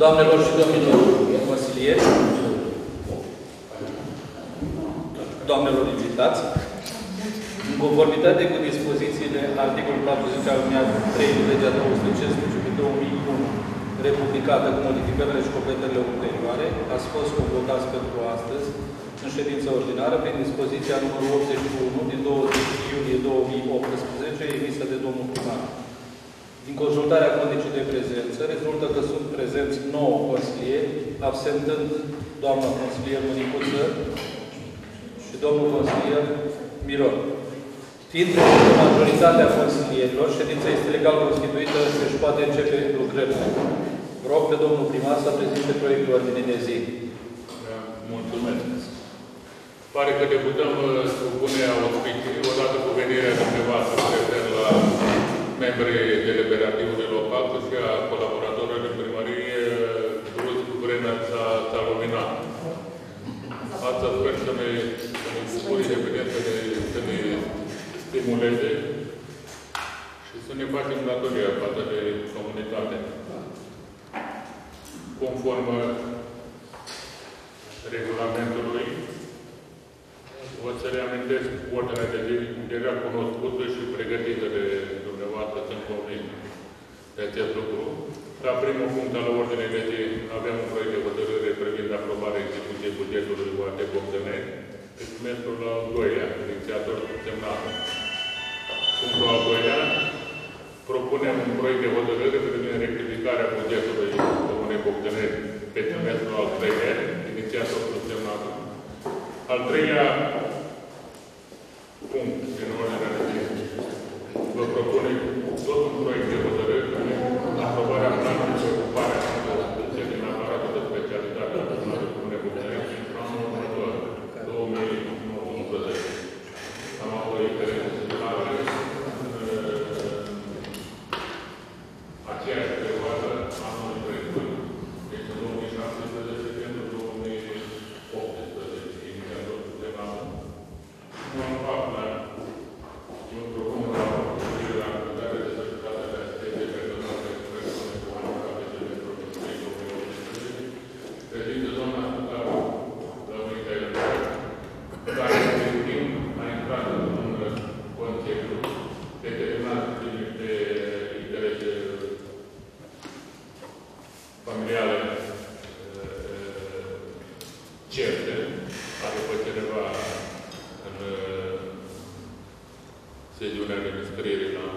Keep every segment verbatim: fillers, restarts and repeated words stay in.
Doamnelor și domnilor consilieri, doamnelor invitați, în conformitate cu dispozițiile articolul patruzeci alineatul trei din legea două sute cincisprezece pe două mii unu, republicată cu modificările și completările ulterioare, ați fost convocați pentru astăzi, în ședință ordinară, prin dispoziția numărul optzeci și unu din douăzeci iulie două mii optsprezece, emisă de domnul primar. Din consultarea condicii de prezență, rezultă că sunt prezenți nouă consilieri, absentând doamna consilier Mânicuță și domnul consilier Miron. Fiind prezentă majoritatea consilierilor, ședința este legal constituită și își poate începe lucrările. Rog pe domnul primar să prezinte proiectul ordinii de zi. Mulțumesc. Pare că debutăm supunerea auspicii, odată cu venirea dumneavoastră, mă refer la membrii deliberativului local, și a colaboratorilor de primărie, brusc, vremea s-a luminat. Asta sper să ne spune, evident, să ne stimuleze și să ne facem datoria față de comunitate. Conform regulamentului, o să reamintesc ordinea de zi deja cunoscută și pregătită de dumneavoastră, sunt convins de acest lucru. La primul punct al ordinei de zi avem un proiect de hotărâre privind aprobarea execuției bugetului U A T Bogdăneni, pe trimestrul al doilea, inițiator semnat. Punctul al doilea, propunem un proiect de hotărâre privind rectificarea bugetului Comunei Bogdăneni pe trimestrul al treilea, inițiator semnat. Al treilea punct din ordinea de zi. Vă propune tot un proiect de hotărâre în aprobarea planului de ocupare a instituției din aparatul de specialitate al Comunei Comunei Bogdăneni pentru anul următor, două mii nouăsprezece. Am avut interese similare aceeași perioadă anului trecut. Deci în două mii șaptesprezece pentru două mii optsprezece. Inițiator supremată. Nu am fapt la eu propun la privire la acordarea de societate de asistență personală de persoane cu handicapete de profesionii două mii optsprezece. Prezintă doamna Tucaru, doamna Micaela, care în timp a intrat în Consiliu, determinat de niște interese familiale certe, are pe cineva în sesiunea de înscriere la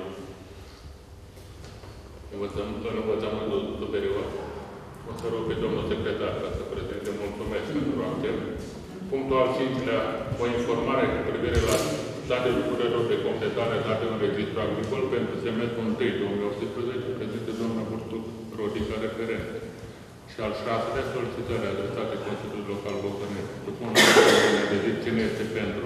învățământul superior. O să rog pe domnul secretar ca să prezinte. Mulțumesc pentru acțiune. Punctul al cincilea, o informare cu privire la date lucrărilor de completare date în registru agricol pentru semestrul întâi două mii optsprezece, prezintă doamna Burtuc Rodica, referent. Și al șaselea, solicitări adresate Consiliului Local Bogdăneni. Supun de zi cine este pentru.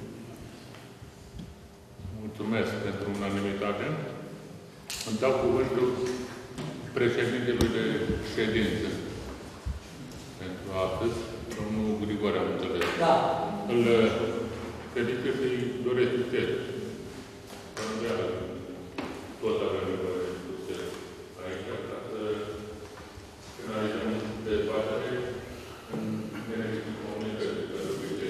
Mulțumesc pentru unanimitate. Îmi dau cuvântul președintelui de ședință pentru astăzi, domnul Grigore, am înțeles. Da. Îl felicit și îi doresc succes. Tot avem nevoie de succes aici, ca să finalizăm dezbatere în beneficiul comunității pentru viitor.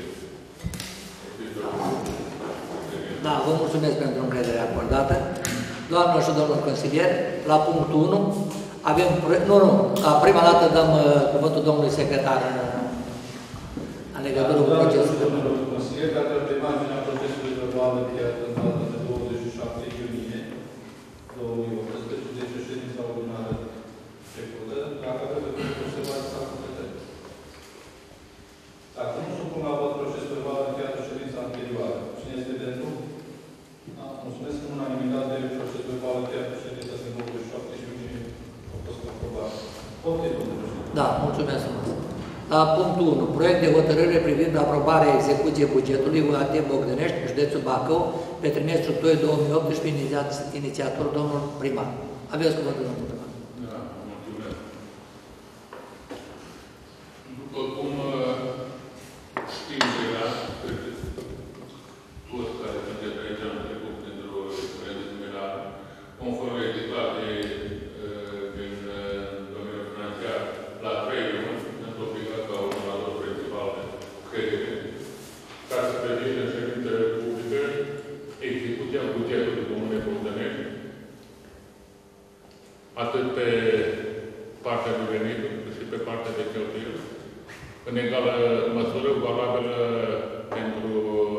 Da, vă mulțumesc pentru încrederea acordată. Doamnelor și domnilor consilieri, la punctul unu avem... Nu, nu, ca prima dată dăm uh, cuvântul domnului secretar în legătură cu procesul. Domnul consilier, dacă pe marginea procesului verbal încheiat în data de douăzeci și șapte iunie două mii optsprezece, deci ședința ordinară trecută, dacă avem observații sau completări. Dacă nu supun la vot procesul verbal încheiat în ședința anterioară, cine este pentru? Da, mulțumesc în unanimitate, procesul verbal încheiat în ședința din douăzeci și șapte iunie a fost aprobat. Da, mulțumesc frumos. La punctul unu, proiect de hotărâre privind aprobarea execuției bugetului U A T Bogdănești, județul Bacău, pe trimestrul doi două mii optsprezece, inițiator domnul primar. Aveți cuvântul, domnul primar. Da, mulțumesc. După cum știm deja, toți care sunteți aici am trecut printr-o experiență similară, conform legislației din domeniul financiar, cerere ca să prezinte în ședință publică execuția bugetului Comunei Bogdănești, atât pe partea de venituri, cât și pe partea de cheltuieli, în egală măsură valabilă pentru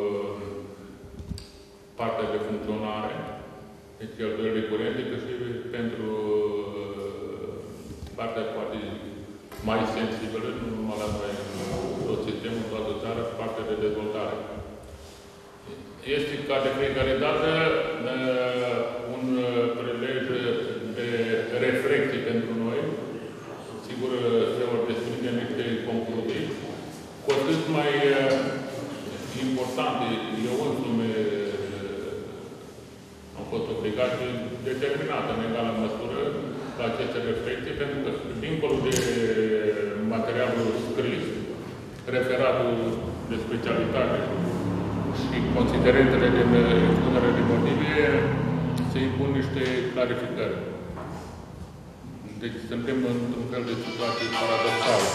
partea de funcționare, deci cheltuielile curente, cât și pentru partea poate mai sensibilă, nu numai la noi, tot sistemul, toată țara, partea de dezvoltare. Este ca de fiecare dată un prilej de reflecție pentru noi. Sigur, se vor desprinde niște concluzii. Cu atât mai importante, eu însumi am fost obligat și determinat în egală măsură la aceste reflecții, pentru că, dincolo de materialul scris, referatul de specialitate și considerentele din expunere de motive, se impun niște clarificări. Deci suntem într-un fel de situație paradoxală.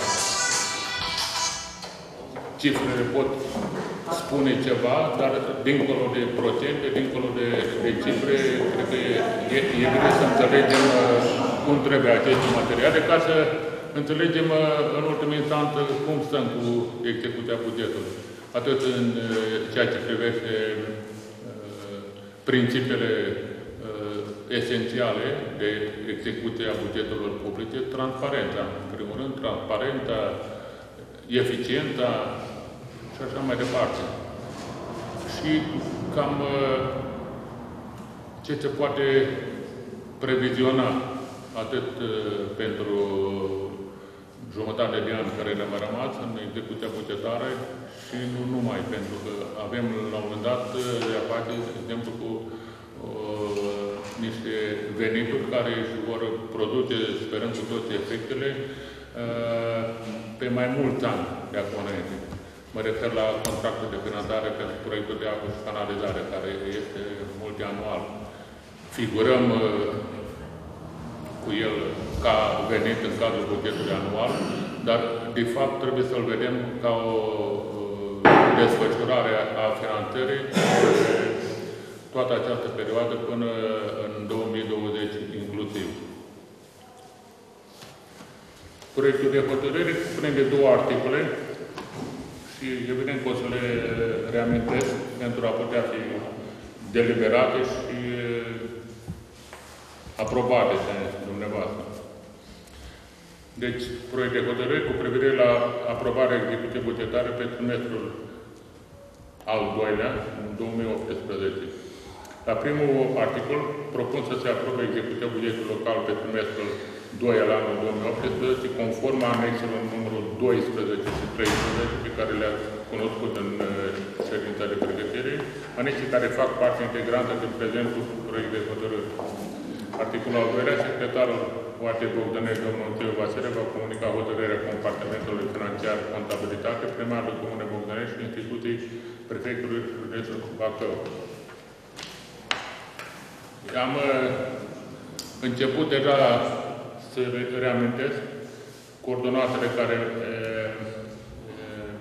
Cifrele pot spune ceva, dar dincolo de procente, dincolo de, de cifre, cred că e, e, e bine să înțelegem cum trebuie aceste materiale, ca să înțelegem în ultimă instanță cum stăm cu execuția bugetului. Atât în ceea ce privește principiile esențiale de execuție a bugetelor publice, transparența, în primul rând, transparența, eficiența și așa mai departe. Și cam ce se poate previziona atât pentru jumătate de an care ne-a rămas în execuția bugetară și nu numai, pentru că avem la un moment dat de a face, de exemplu, cu uh, niște venituri care își vor produce, sperăm cu toți efectele, uh, pe mai mulți ani de acum înainte. Mă refer la contractul de finanțare pentru proiectul de apă și canalizare, care este multianual. Figurăm uh, cu el ca venit în cadrul bugetului anual, dar de fapt trebuie să-l vedem ca o desfășurare a finanțării toată această perioadă până în două mii douăzeci inclusiv. Proiectul de hotărâre cuprinde două articole și evident că o să le reamintesc pentru a putea fi deliberate și aprobate de dumneavoastră. Deci, proiect de hotărâre cu privire la aprobarea execuției bugetare pe trimestrul al doilea, în două mii optsprezece. La primul articol, propun să se aprobe execuția bugetului local pe trimestrul doi al anului două mii optsprezece, conform anexelor numărul doisprezece și treisprezece, pe care le-ați cunoscut în ședința de pregătire, anexe care fac parte integrantă din prezentul proiect de hotărâre. Articolul al doilea, secretarul O A T Bogdănești, domnul Teo Vasile, va comunica hotărârea compartimentului financiar contabilitate, primarul Comunei Bogdănești și instituții prefectului județul Bacău. Am uh, început deja să reamintesc coordonatele care uh, uh,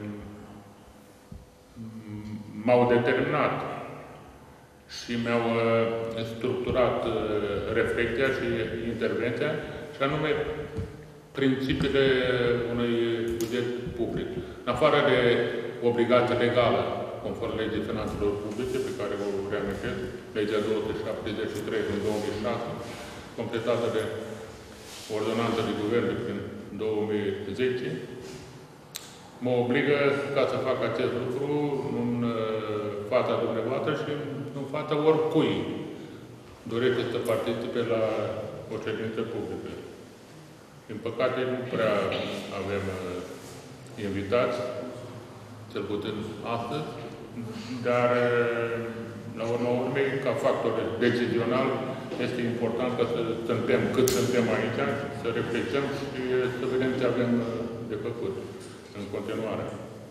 m-au determinat și mi-au uh, structurat uh, reflecția și intervenția, și anume principiile unui buget public. În afară de obligație legală, conform legii finanțelor publice, pe care o reamintesc, legea două sute șaptezeci și trei din două mii șase, completată de ordonanță de guvern din două mii zece, mă obligă ca să fac acest lucru în fața dumneavoastră și în fața oricui dorește să participe la o ședință publică. Din păcate, nu prea avem invitați, cel puțin astăzi, dar la urmă urmei, ca factor decizional, este important ca să suntem cât suntem aici, să reflectăm și să vedem ce avem de făcut în continuare.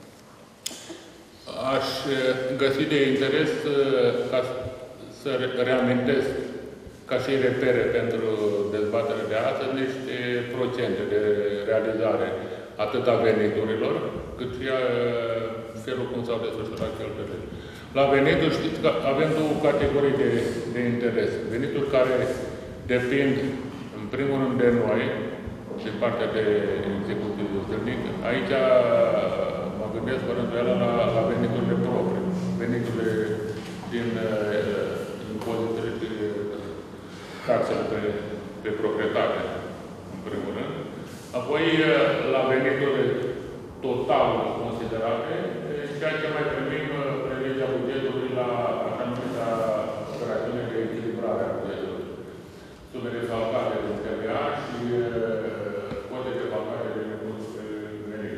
Aș găsi de interes ca să reamintesc ca și repere pentru dezbaterea de astăzi niște procente de realizare atât a veniturilor, cât și a felul cum s-au desfășurat cheltuielile. La venituri știți că avem două categorii de, de interes. Venituri care depind, în primul rând, de noi, din partea de executiv zilnic. Aici mă gândesc, fără îndoială, la, la veniturile proprii, veniturile din impozitele de taxele pe, pe proprietate, în primul rând. Apoi, la veniturile total considerate, ceea ce mai primim prin legea bugetului la așa numita operațiune de echilibrare a bugetului. Sumele falcate din T V A și cote de falcate din impozit pe venit.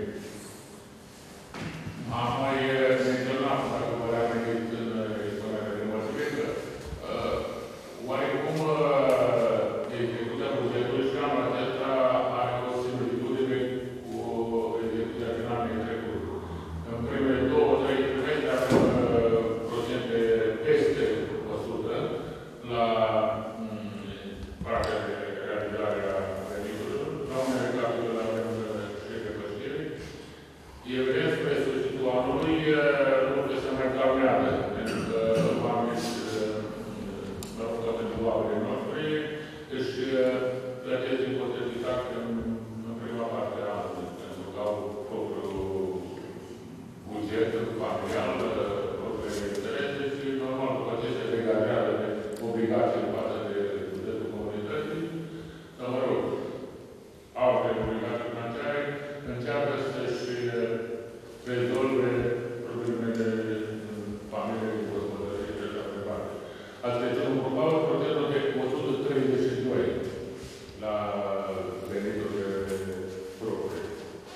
Am mai menționat, dacă vă reamintesc în expunerea de motive, că oarecum execuția bugetului și anul acesta are o similitudine cu execuția din anii trecuți. În primele două, trei trimestre avem procente peste o sută la partea de realizare a veniturilor. La unele capitole avem și depășiri. E vrem spre sfârșitul anului lucrurile se mai calmează, pentru că oamenii, mă rog, pentru oamenii noștri, își plătesc impozite de taxe în, în prima parte a anului, pentru că au propriul buget familial, propriile interese și, normal, după ce se degajează de obligații față de bugetul comunității, sau, mă rog, alte obligații financiare, încearcă să-și rezolve problemele de familie, de gospodărie și așa mai departe. Asta este un probabil procentul de o sută treizeci și doi la veniturile proprii.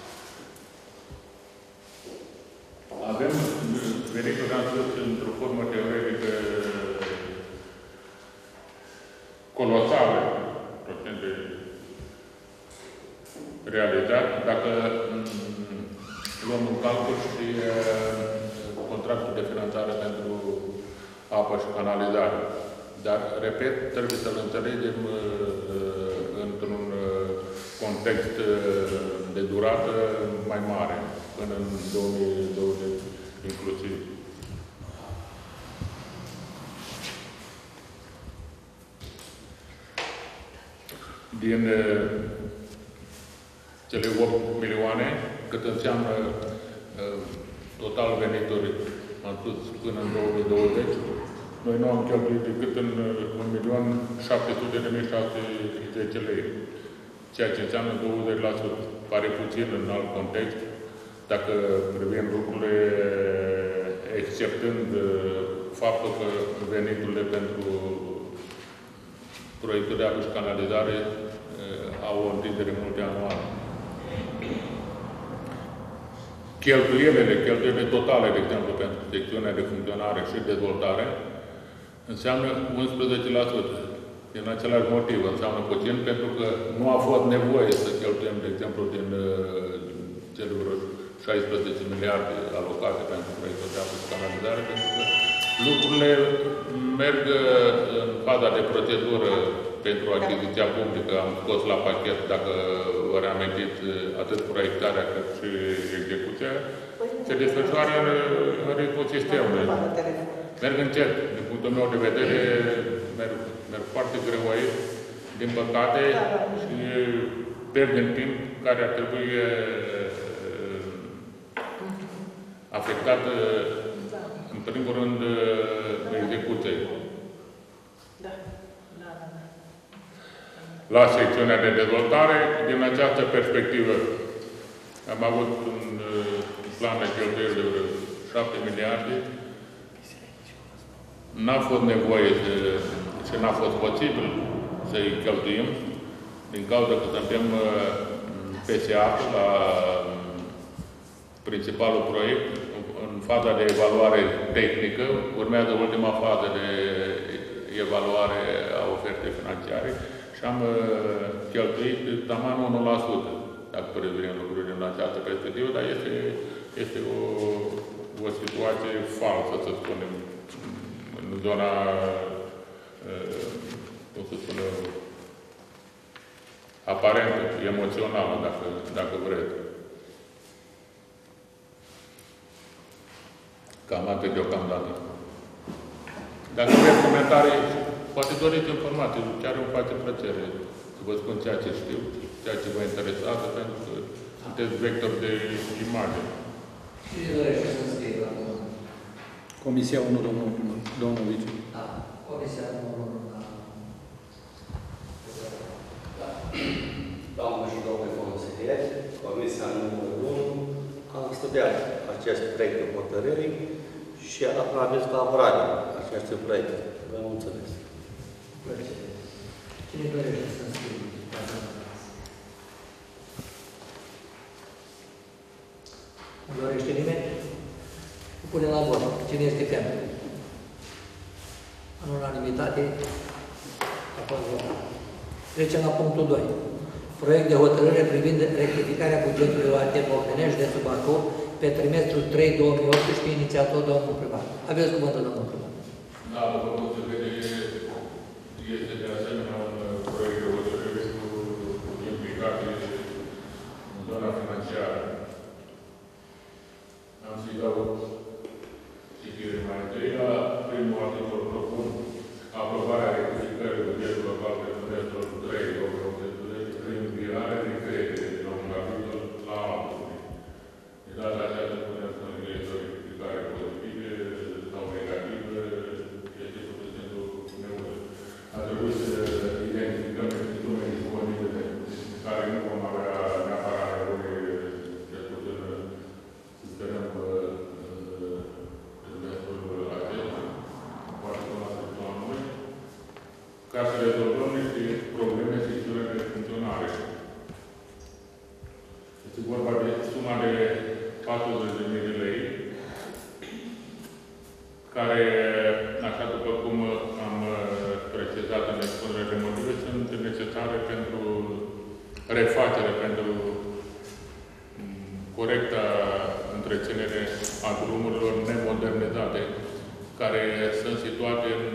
Avem venituri, am spus, într-o formă teoretică colosale, procente realizat, dacă luăm în calcul și contractul de finanțare pentru apă și canalizare. Dar, repet, trebuie să-l înțelegem într-un context de durată mai mare, până în două mii douăzeci inclusiv. Din cele opt milioane, cât înseamnă uh, total venituri, am spus, până în două mii douăzeci, noi nu am cheltuit decât în un milion șapte sute de mii șase sute zece lei, ceea ce înseamnă douăzeci la sută. Pare puțin în alt context, dacă privim lucrurile, exceptând faptul că veniturile pentru proiectul de apă și canalizare au o întindere multianuală. Cheltuielile, cheltuielile totale, de exemplu, pentru secțiunea de funcționare și dezvoltare, înseamnă unsprezece la sută. Din același motiv, înseamnă puțin, pentru că nu a fost nevoie să cheltuim, de exemplu, din cele vreo șaisprezece miliarde alocate pentru proiectul de apă și canalizare, pentru că lucrurile merg în faza de procedură pentru achiziția publică. Am scos la pachet, dacă vă reamintiți, atât proiectarea cât și execuția, se desfășoară în ritmul sistemului. Merg încet. Din punctul meu de vedere, merg, merg foarte greu aici, din păcate, și pierd în timp care ar trebui afectat, în primul rând, execuției. Da. Da, da, da. La secțiunea de dezvoltare, din această perspectivă, am avut un plan de cheltuieli de șapte miliarde. N-a fost nevoie de, și n-a fost posibil să-i cheltuim, din cauza că suntem P S A la principalul proiect, în faza de evaluare tehnică, urmează ultima fază de evaluare a ofertei financiare și am cheltuit taman unu la sută, dacă privim lucrurile în această perspectivă, dar este, este o, o situație falsă, să spunem, în zona, cum să spunem, aparentă, emoțională, dacă, dacă vreți. Cam atât deocamdată. Dacă aveți comentarii, poate doriți informații, chiar îmi face plăcere să vă spun ceea ce știu, ceea ce vă interesează, pentru că sunteți vector de imagine. Cine dorește să scrie la domnul? Comisia unu, domnul, domnul vice. Da, Comisia numărul unu. Da. Doamnă și domnule consilieri, Comisia numărul unu a studiat acest proiect de hotărâri și a avut favorabil acestui proiect. Vă mulțumesc. Plăcere. Cine dorește să scrie? Nu dorește nimeni? Pune la vot. Cine este pentru? În unanimitate a fost votat. Trecem la punctul doi. Proiect de hotărâre privind rectificarea bugetului O A T Bogdănești, județul Bacău, pe trimestrul trei două mii optsprezece, inițiator domnul primar. Aveți cuvântul, domnul primar. Da, după cum se vede, este de asemenea un proiect de hotărâre cu implicații în zona financiară. Am să-i dau citire mai întâi. La primul articol propun aprobarea rectificării bugetului local pe trimestrul trei două mii optsprezece prin virarea de credite de la un capitol la altul. De data aceasta putem să ne este o rectificare pozitivă sau negativă, este pur și simplu neutră. A trebuit să identificăm niște sume disponibile care nu vom avea neapărat nevoie, cel puțin să sperăm că trimestrul acesta, poate până la sfârșitul anului, ca să rezolvăm niște probleme secțiune de funcționare. Este vorba de suma de patruzeci de mii de lei, care, așa după cum am precizat în expunerea de motive, sunt necesare pentru refacere, pentru corecta întreținere a drumurilor nemodernizate, care sunt situate în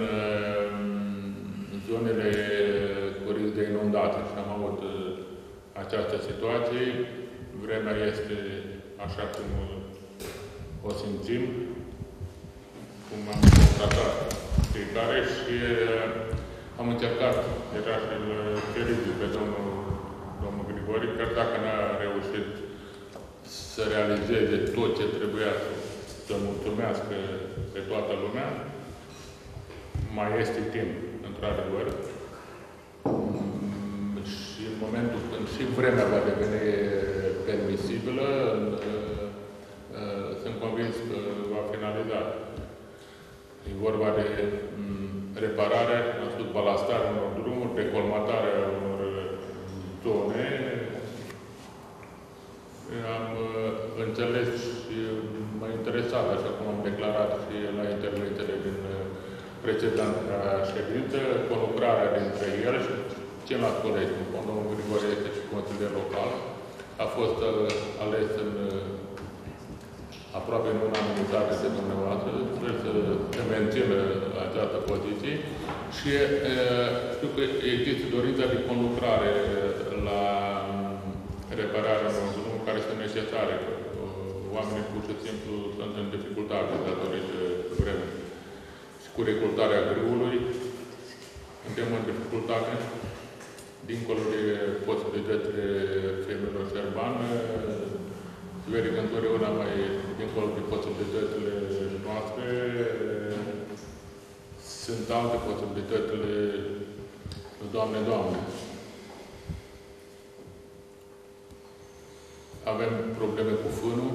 zonele cu risc de inundații. Și am avut această situație. Vremea este așa cum o simțim, cum am constatat fiecare și am încercat deja să-l felicit pe domnul, domnul Grigori, chiar dacă n-a reușit să realizeze tot ce trebuia să, să mulțumească pe toată lumea, mai este timp, într-adevăr. Și în momentul când și vremea va deveni permisibilă, sunt convins că va finaliza. E vorba de reparare, am spus, balastarea unor drumuri, decolmatarea unor zone. Am înțeles și m-a interesat, așa cum am declarat și la intervențiile din precedentă ședință, conlucrarea dintre el și ceilalți colegi. Domnul Grigore este și consilier local. A fost ales în aproape în unanimitate de dumneavoastră. Sper să se mențină această poziție. Și e, știu că există dorința de conlucrare la repararea unor drumuri care sunt necesare. Oamenii pur și simplu sunt în dificultate datorită vremii. Și cu recoltarea grâului suntem în dificultate, dincolo de posibilitățile firmelor Șerban, verică întotdeauna mai dincolo de posibilitățile noastre, sunt alte posibilitățile, Doamne, Doamne. Avem probleme cu fânul,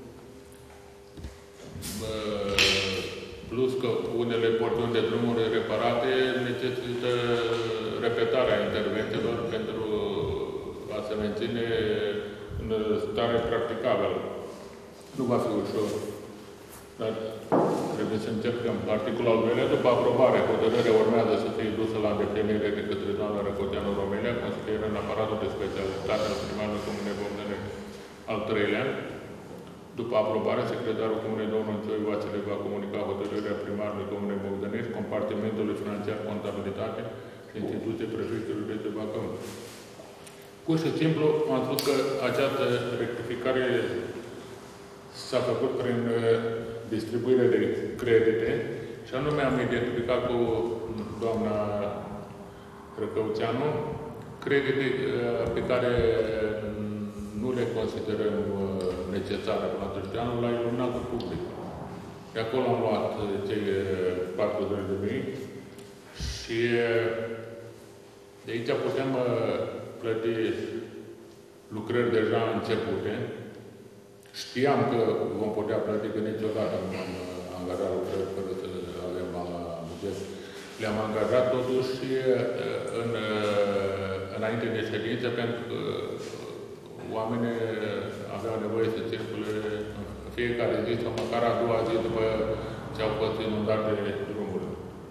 plus că unele porțiuni de drumuri reparate necesită repetarea intervențiilor pentru a se menține în stare practicabilă. Nu va fi ușor, dar trebuie să încercăm. Articolul al doilea, după aprobare, hotărârea urmează să fie dusă la îndeplinire de către doamna Răcoteanu România, consilieră în aparatul de specialitate al primarului Comunei Bogdănești. Al treilea, după aprobare, secretarul Comunei domnul Țoi Vasile va comunica hotărârea primarului Comunei Bogdănești, compartimentului financiar, contabilitate și instituție prefecturii de Bacău. Pur și simplu, am spus că această rectificare s-a făcut prin distribuire de credite și anume am identificat cu doamna Răcăuțeanu credite pe care nu le considerăm necesare până atunci de anul la iluminatul public. De acolo am luat cei patruzeci de mii și de aici putem plăti lucrări deja începute. Știam că vom putea plăti, că niciodată nu am angajat lucrări fără să avem la buget. Le-am angajat totuși în, înainte de ședință, pentru că oamenii aveau nevoie să circule în fiecare zi sau măcar a doua zi după ce au fost inundate drumurile.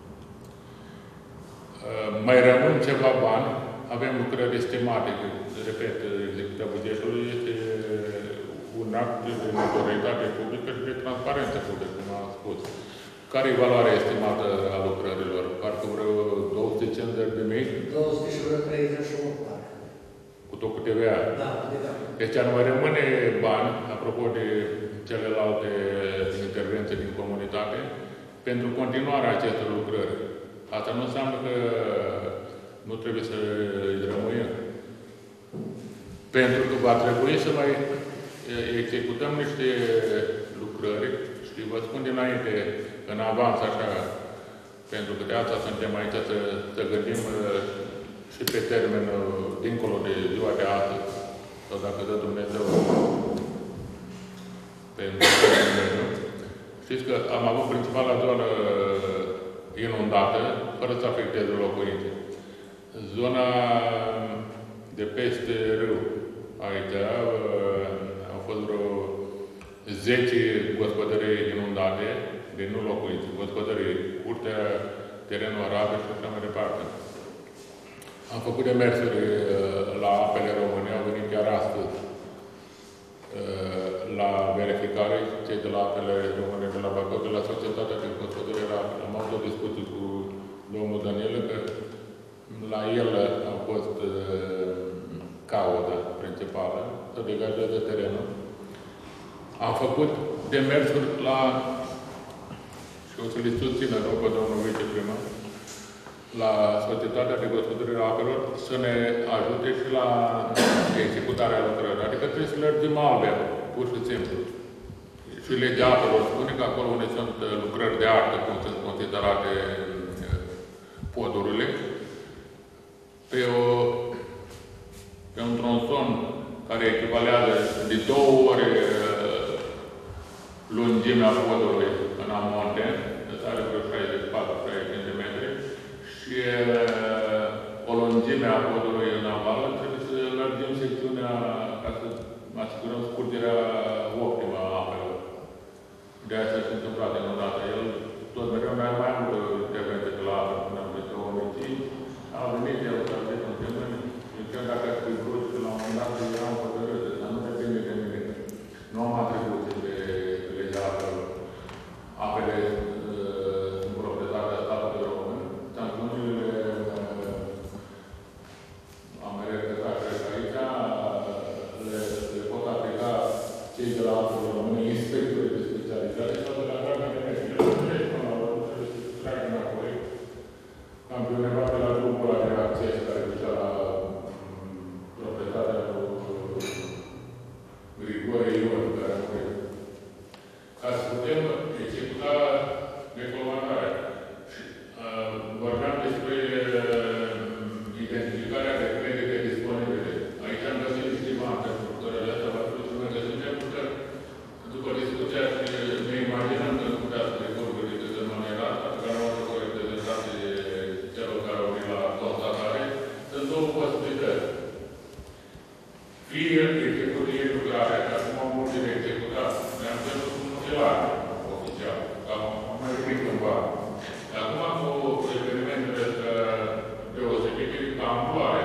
Mai rămân ceva bani, avem lucrări estimate, repet, execuția bugetului este un act de notorietate publică și de transparență publică, cum am spus. Care e valoarea estimată a lucrărilor? Parcă vreo două sute cincizeci de mii? două sute și vreo treizeci și opt, parcă. Cu tot cu T V A? Da, cu T V A. Deci ar mai rămâne bani, apropo de celelalte intervenții din comunitate, pentru continuarea acestor lucrări. Asta nu înseamnă că nu trebuie să îi rămâiem. Pentru că va trebui să mai executăm niște lucrări și vă spun dinainte, în avans, așa, pentru că de asta suntem aici să, să gândim și pe termen dincolo de ziua de astăzi, sau dacă dă Dumnezeu pentru Dumnezeu. Știți că am avut principala zonă inundată, fără să afecteze locuințe. Zona de peste râu, aici, au fost vreo zece gospodării inundate, de nu locuințe, gospodării, curtea, terenul arabe și așa mai departe. Am făcut demersuri la Apele României, au venit chiar astăzi la verificare, cei de la Apele Române, de la Bacău, de la Societatea de Gospodărie Arabe. Am avut o discuție cu domnul Daniel, că la el a fost cauza principală, să degajeze terenul. Am făcut demersuri la, și o să le susțină după domnul viceprimar, la Societatea de Gospodărie a Apelor să ne ajute și la executarea lucrării. Adică trebuie să lărgim albe, pur și simplu. Și legea apelor spune că acolo unde sunt lucrări de artă, cum sunt considerate podurile, pe, o, pe un tronson care echivalează de două ori lungimea podului în amonte, deci are vreo șaizeci și patru șaizeci și cinci de metri, și o lungime a podului în aval, trebuie să lărgim secțiunea ca să asigurăm scurgerea optimă a apelor. De aceea s-a întâmplat inundată. El tot mereu mai mai mult intervenție de la apă până în două mii cinci. A venit el să a zis în primul, și chiar dacă ar fi vrut, că la un moment dat eram hotărât, dar nu depinde de mine. Nu am atribuții de legea apelor. Apele sunt proprietatea statului român. Sancțiunile am regătat, cred că aici le, le pot aplica cei de la Apele Române, inspectorii de specializare sau de la Garda de Mediu. El nu trece până la urmă, trebuie să treacă înapoi. Am pe undeva de la drumul ăla de acces care ducea la proprietatea lui Grigore Ion, care a murit. Ca să putem executa recomandarea. Uh, vorbeam despre uh, identificarea de credite disponibile. Aici am găsit niște bani pentru lucrările astea, v-ați spus că găsim, pentru că după discuția ne imaginăm că nu putea să recurgă decât în maniera asta, pe care nu o reprezentanții celor care au venit la constatare. Sunt două posibilități. Fie execuție lucrarea, că acum am multe de executat. Ne-am cerut un mutilare oficial, că am mai venit cândva. Acum, cu evenimentele deosebite, ca amploare,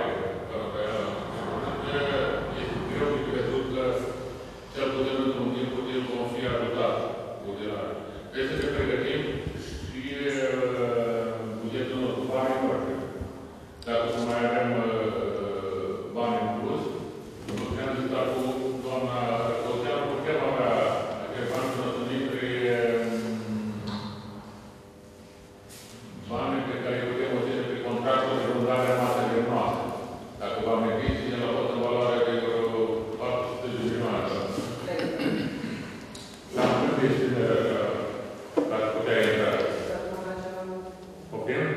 este greu de crezut că cel puțin într-un timp putem vom fi ajutat mutilare. Trebuie să ne pregătim și bugetul nostru bani în ordine. Dacă să mai avem bani în plus, nu putem discuta cu doamna Răcăuțeanu, putem avea acel bani să ne întâlnim emisiune ați putea intra? Oprim?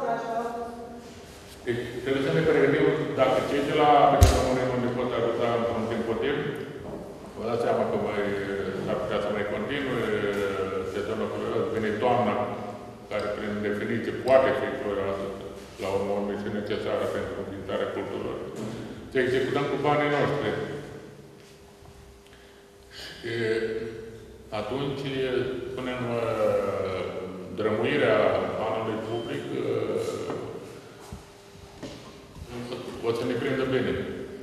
Deci trebuie să ne pregătim, dacă cei de la Metronomune nu ne pot ajuta într-un timp util, vă dați seama că mai s-ar putea să mai continue sezonul, vine toamna, care prin definiție poate fi florată la urmă o misiune necesară pentru înființarea culturilor. Să executăm cu banii noștri. Și atunci, spunem, drămuirea banului public o să ne prindă bine.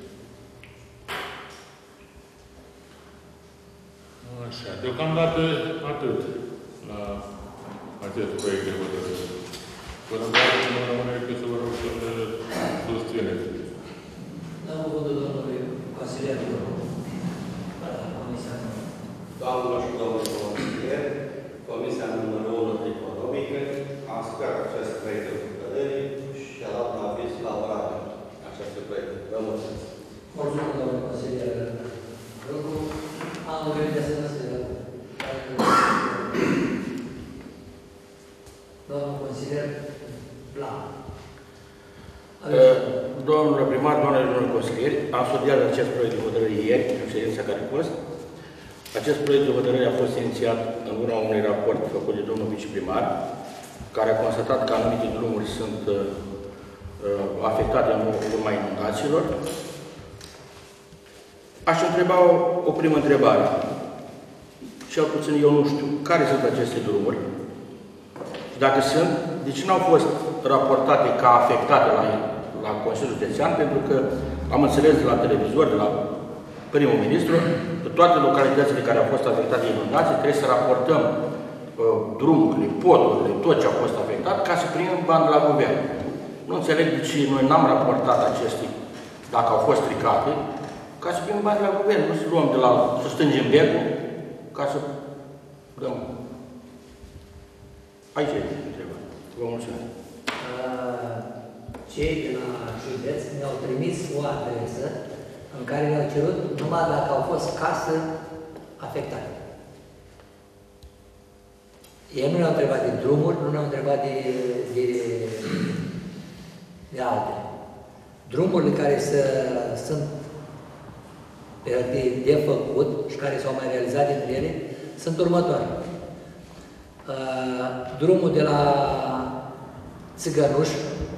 Așa, deocamdată atât la acest proiect de hotărâre. Până în care nu rămâne decât să vă rog să le susțineți. Dăm cuvântul domnului consilier. Comisia Doamnelor și domnilor consilier, Comisia numărul unu economică a studiat acest proiect de hotărâre și a dat un aviz favorabil acestui proiect. Vă mulțumesc. Mulțumesc, domnule consilier. Lucru am venit de asemenea. Domnul consilier Blan. Domnule primar, doamnele și domnule consilieri, am studiat acest proiect de hotărâre ieri, în ședința care a fost. Acest proiect de hotărâre a fost inițiat în urma unui raport făcut de domnul viceprimar, care a constatat că anumite drumuri sunt uh, afectate în urma inundațiilor. Aș întreba o, o primă întrebare. Cel puțin eu nu știu care sunt aceste drumuri. Dacă sunt, de ce nu au fost raportate ca afectate la, la Consiliul Județean? Pentru că am înțeles de la televizor, de la primul ministru, că toate localitățile care au fost afectate de inundații trebuie să raportăm uh, drumurile, podurile, tot ce a fost afectat, ca să primim bani de la guvern. Nu înțeleg de ce noi n-am raportat aceste, dacă au fost stricate, ca să primim bani de la guvern. Nu să luăm de la, să stângem becul, ca să dăm. Aici e întrebarea. Vă mulțumesc. Cei de la județ ne-au trimis o adresă în care ne-au cerut numai dacă au fost case afectate. Ei nu ne-au întrebat de drumuri, nu ne-au întrebat de, de, de altele. Drumurile care să, sunt de, de făcut și care s-au mai realizat dintre ele sunt următoare. Uh, drumul de la Țigănuș,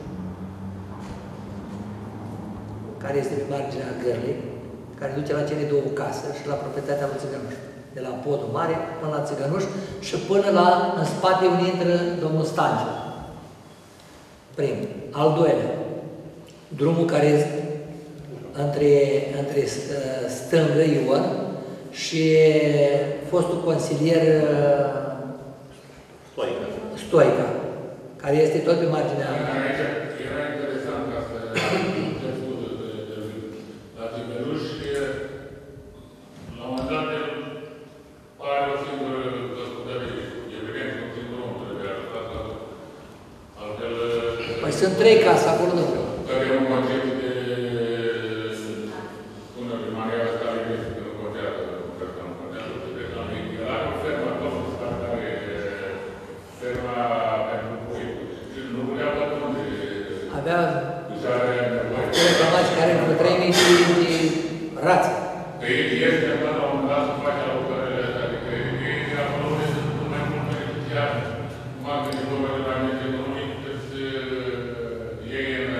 care este pe marginea gărlei, care duce la cele două case și la proprietatea lui Țigănuș. De la Podul Mare până la Țigănuș și până la, în spate unde intră domnul Stanciu. Primul. Al doilea, drumul care este între, între stângă Ion și fostul consilier Stoica. Stoica, care este tot pe marginea... Era interesant ca să te spune la Țigănuș și la un moment dat el are o singură gospodărie. Evident, un singur om trebuie ajutat la altfel... Păi sunt trei case acolo, domnule. Care e un concept de... Spune de Maria Stalinist, că nu contează, că nu contează. Are o fermă acolo, care ferma pentru pui. Nu putea văd unde... Avea reclamați care cu trei mii de rațe. Că este la un moment dat să face lucrările astea, adică ei acolo unde sunt mai mult beneficiari, cum am gândit vorba de la mediul economic, cât ei în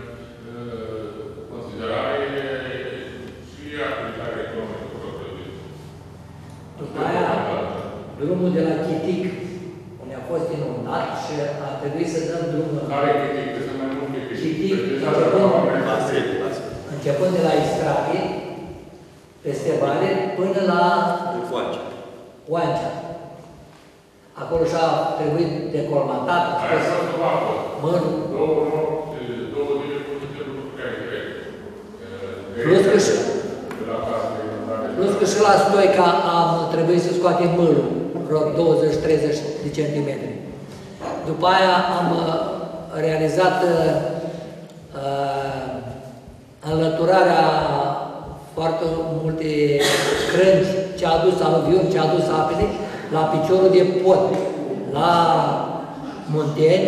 considerare și activitarea economică propriu-zisă. După aia, drumul de la Chitic, unde a fost inundat și a trebuit să dăm drumul. Care e Chitic? Că sunt mai mult Chitic. Chitic, începând de la Istravie, peste Vale, până la Oancea. Oancea. Acolo și-a trebuit decolmatat, a Aia fost s-a fost apă. mărul. Două nopți, două zile cu niște lucruri care cred. Plus că și, De la casă de inundare. plus că și la Stoica am trebuit să scoatem mărul, vreo douăzeci treizeci de centimetri. După aia am uh, realizat uh, uh, înlăturarea foarte multe crânci ce a adus aluviuni, ce a adus apele, la piciorul de pod, la Munteni,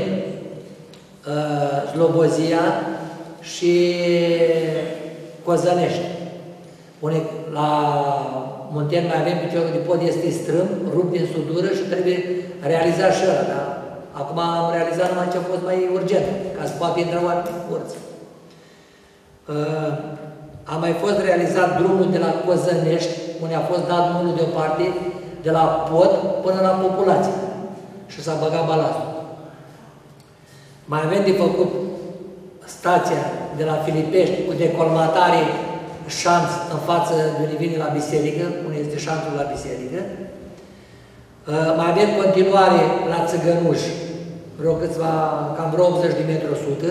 Slobozia și Cozănești. Une, la Munteni mai avem piciorul de pod, este strâm, rupt din sudură și trebuie realizat și ăla, da? Acum am realizat numai ce a fost mai urgent, ca să poată intra oameni în curți. Uh, a mai fost realizat drumul de la Cozănești, unde a fost dat drumul deoparte, de la pod până la populație. Și s-a băgat balastul. Mai avem de făcut stația de la Filipești cu decolmatare șanț în față de unde vine la biserică, unde este șanțul la biserică. Uh, mai avem continuare la Țăgănuși, vreo câțiva, cam vreo optzeci de metri o sută.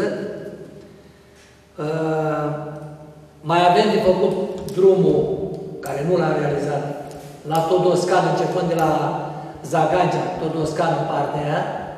Uh, mai avem de făcut drumul, care nu l-am realizat, la Todoscan, începând de la Zagancea, Todoscan în partea aia.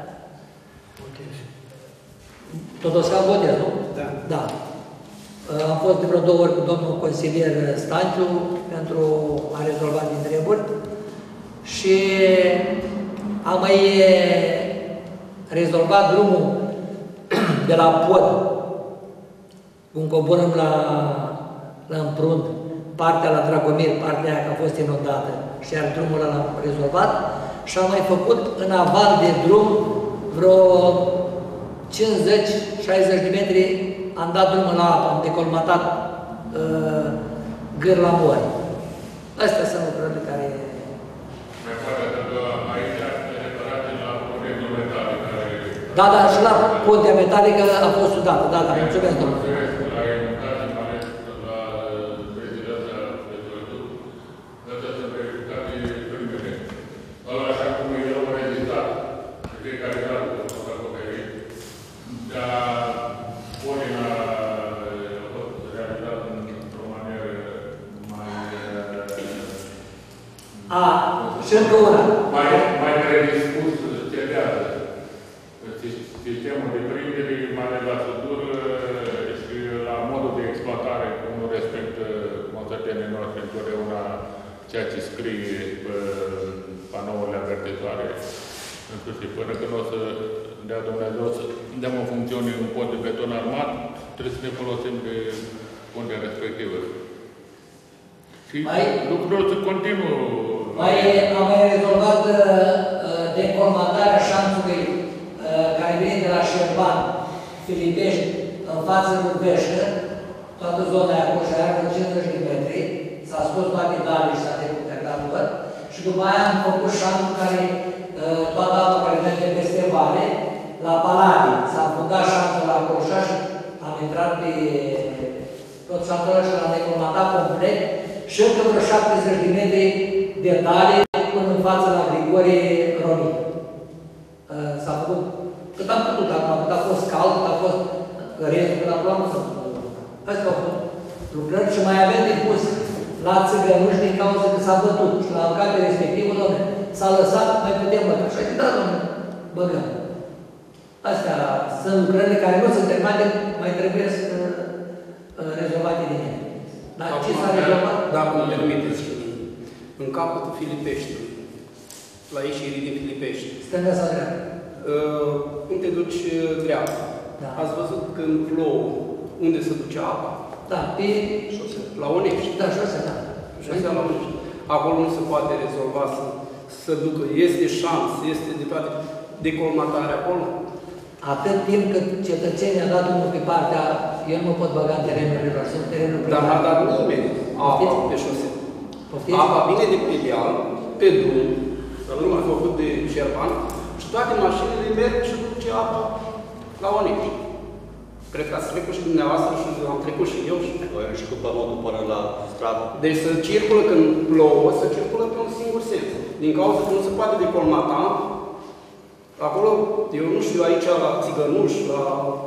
Todoscan Botez, nu? Da. Da. Am fost de vreo două ori cu domnul consilier Stanciu pentru a rezolva din treburi și am mai rezolvat drumul de la pod, cum coborâm la, la împrund, partea la Dragomir, partea aia că a fost inundată și iar drumul ăla l-am rezolvat și am mai făcut în aval de drum vreo cincizeci șaizeci de metri, am dat drumul la apă, am decolmatat uh, gâr la mori. Astea sunt lucrurile care... Mai poate că aici reparate la proiectul metalic care... Da, da, și la pontea metalică a fost sudată, da, da, mulțumesc, domnule. La inundat și mai ales la rezidența Petroletul, astea sunt verificate primele. Ăla așa cum el a rezistat, și fiecare dată a fost acoperit, dar Polina a fost realizat într-o manieră mai... A, și încă una. Mai, mai predispus cedează. Sistemul de prindere, mai ales la sudură și la modul de exploatare, cum nu respectă conțătenii noștri întotdeauna ceea ce scrie pe panourile avertitoare. Inclusiv până când o să dea Dumnezeu să dăm în funcțiune un pod de beton armat, trebuie să ne folosim de puntea respectivă. Și Mai, lucrurile se continuă. Mai am mai rezolvat uh, decolmatarea șanțului uh, care vine de la Șerban, Filipești, în față lui Veșcă, toată zona aia acolo și aia cincizeci de metri, s-a scos toate dalii și s-a trecut de acolo, și după aia am făcut șanțul care toată apa care merge peste vale, la Paladii. S-a fundat șanțul la Coșa și am intrat pe tot șanțul ăla și l-am decolmatat complet și încă vreo șaptezeci de metri de dale până în față la Grigorie Romic. S-a făcut cât am putut acum, cât a fost cald, cât a fost restul, cât a plouat, nu s-a făcut. Astea au fost lucrări și mai avem de pus la Țăgănuși din cauza că s-a bătut și la încapea respectivă, dom'le, s-a lăsat, mai putem băga. Și a zis, da, dom'le, băgăm. Astea sunt lucrările care nu sunt terminate, mai trebuie să uh, rezolvate din ele. Dar ce s-a rezolvat? Dacă îmi permiteți, în capătul Filipeștiului, la ieșirii din Filipești. Stânga sau dreapta? Uh, când te duci dreapta. Da. Ați văzut când plouă, unde se duce apa? Da, pe șosea. La Onești. Da, șosea, da. Șosea la Onești. Acolo nu se poate rezolva să, să ducă. Este șans, este de toate decolmatare acolo. Atât timp cât cetățenii a dat drumul pe partea, eu nu mă pot băga în terenurile lor, sunt terenuri private. Dar n-a dat nimeni apa pe șosea. Poftiți? Apa vine de pe deal, pe drum, drumul făcut de Șerban, și toate mașinile merg și duce apa la Onești. Cred că ați trecut și dumneavoastră și am trecut și eu. Noi și cu pământul până la stradă. Deci să circulă când plouă, să circulă pe un singur sens. Din cauza că nu se poate decolmata, acolo, eu nu știu, aici la Țigănuși, la...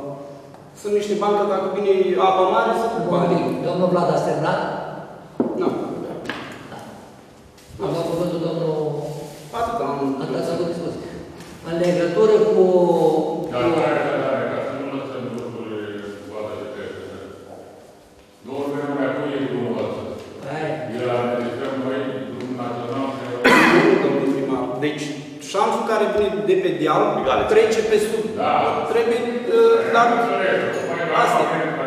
Sunt niște bancă, dacă vine apa mare, să poate. Domnul Vlad, ați terminat? Nu. Am dat cuvântul domnul... Atât am... Atât s-a făcut discuție. În legătură cu... Dar care să dare, ca să nu lăsăm lucrurile boadă de teste. Nu urmă mai pune drumul ăsta. Deci, șanțul care vine de pe deal Egale. trece pe sub. Da. Trebuie, uh, dar asta.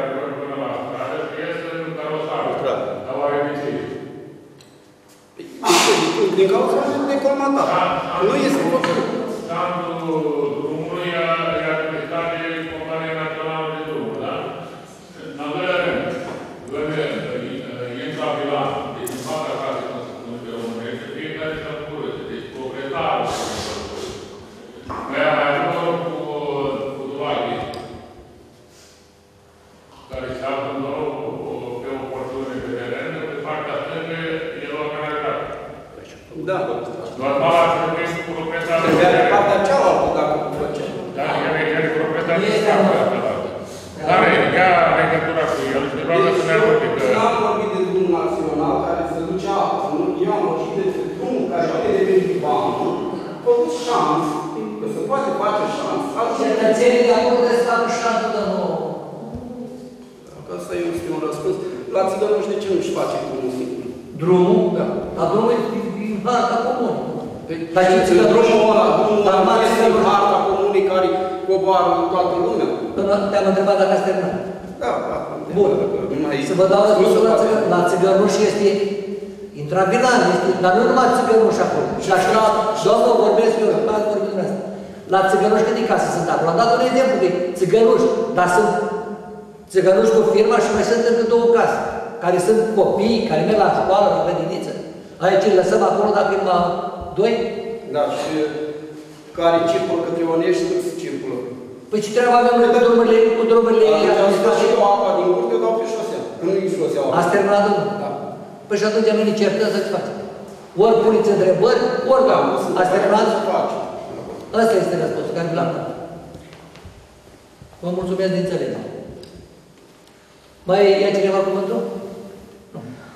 Din cauza de colmatat. Nu este făcut. Șanțul drumului e administrat de Compania Națională de Drumuri, da? În al doilea rând, în intravilan, deci în fața casei, cum se spune pe românește, fiecare și-a curăță. Deci proprietarul mai avem cu Duvaghi, care se află în noroc pe o porțiune de teren, pe partea stângă e la canalitate. Da. Normal ar trebui să cu proprietarul de De teren. partea cealaltă, dacă o face. Da, el e, el e proprietar de partea cealaltă. Care ia legătura cu el și vreau să ne arăte că... N-am vorbit de drumul național care se duce apă. Eu am vorbit de drumul care vine de pe bancă, făcut șanț, că se poate face șanț. Cetățenii de acolo trebuie să facă șanțul de nou. Asta este un răspuns. La Țigănuș de ce nu-și face drumul singur? Drumul? Da. Dar drumul e în harta comună. Dar ce Țigănuș? drumul ăla? Drumul ăla este în harta comunei care coboară toată lumea. Până te-am întrebat dacă ați terminat. Da, da. Bun. Să vă dau răspunsul la Țigănuș. La Țigănuș este intravilan, este, dar nu numai Țigănuș acolo. Și așa, domnul, vorbesc eu, ați vorbit dumneavoastră. La Țigănuș câte case sunt acolo? Am dat un exemplu de Țigănuș, dar sunt Țigănuș cu firma și mai sunt încă două case, care sunt copii, care merg la școală, la grădiniță. Aici îi lăsăm acolo la firma doi? Da, și care circulă către Onești, cât se circulă? Păi ce treabă avem noi cu drumurile, cu drumurile Am spus și eu apa din curte, eu dau pe șosea. Că nu e șosea. Ați terminat drumul? Da. Păi și atunci noi ne certăm să-ți facem. Ori puneți întrebări, ori da. Ați terminat? Ăsta este răspunsul care vi l-am dat. Vă mulțumesc de înțelegere. Mai ia cineva cuvântul? Nu.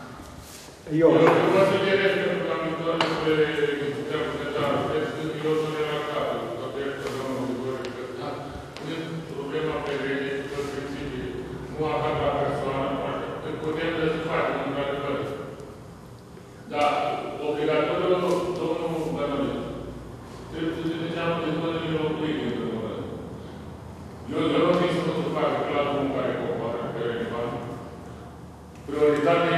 Eu vă sugerez că la viitor despre instituția bugetară, vedeți că eu sunt relaxat, că proiectul domnul Grigore Căstan, este problema pe principii, nu avem la persoană, că putem să facem într-adevăr. Dar obligatoriu, domnul Bănălin, trebuie să se deseamă de zonele locuite în primul rând. Eu nu zic să nu se facă clar un care coboară pe Renivan. Prioritate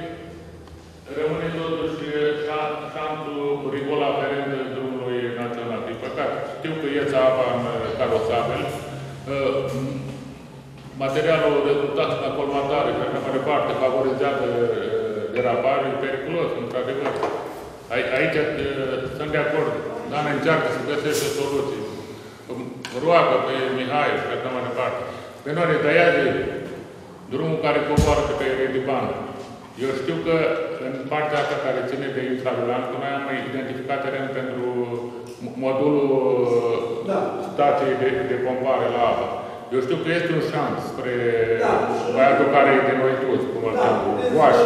rămâne totuși șanțul rigol aferent drumului național. Din păcate, știu că iese apa în carosabil. Materialul rezultat la colmatare, care în mare parte favorizează derapare, e periculos, într-adevăr. Aici sunt de acord. Dar încearcă să găsește soluții. Roagă pe Mihai și așa mai departe. Pe noi ne tăiază drumul care coboară pe Rediban. Eu știu că în partea asta care ține de intravilan, că noi am identificat teren pentru modulul da. stației de, de pompare la apă. Eu știu că este un șanț spre da. băiatul care e de noi toți, cum îl cheamă, Oaș.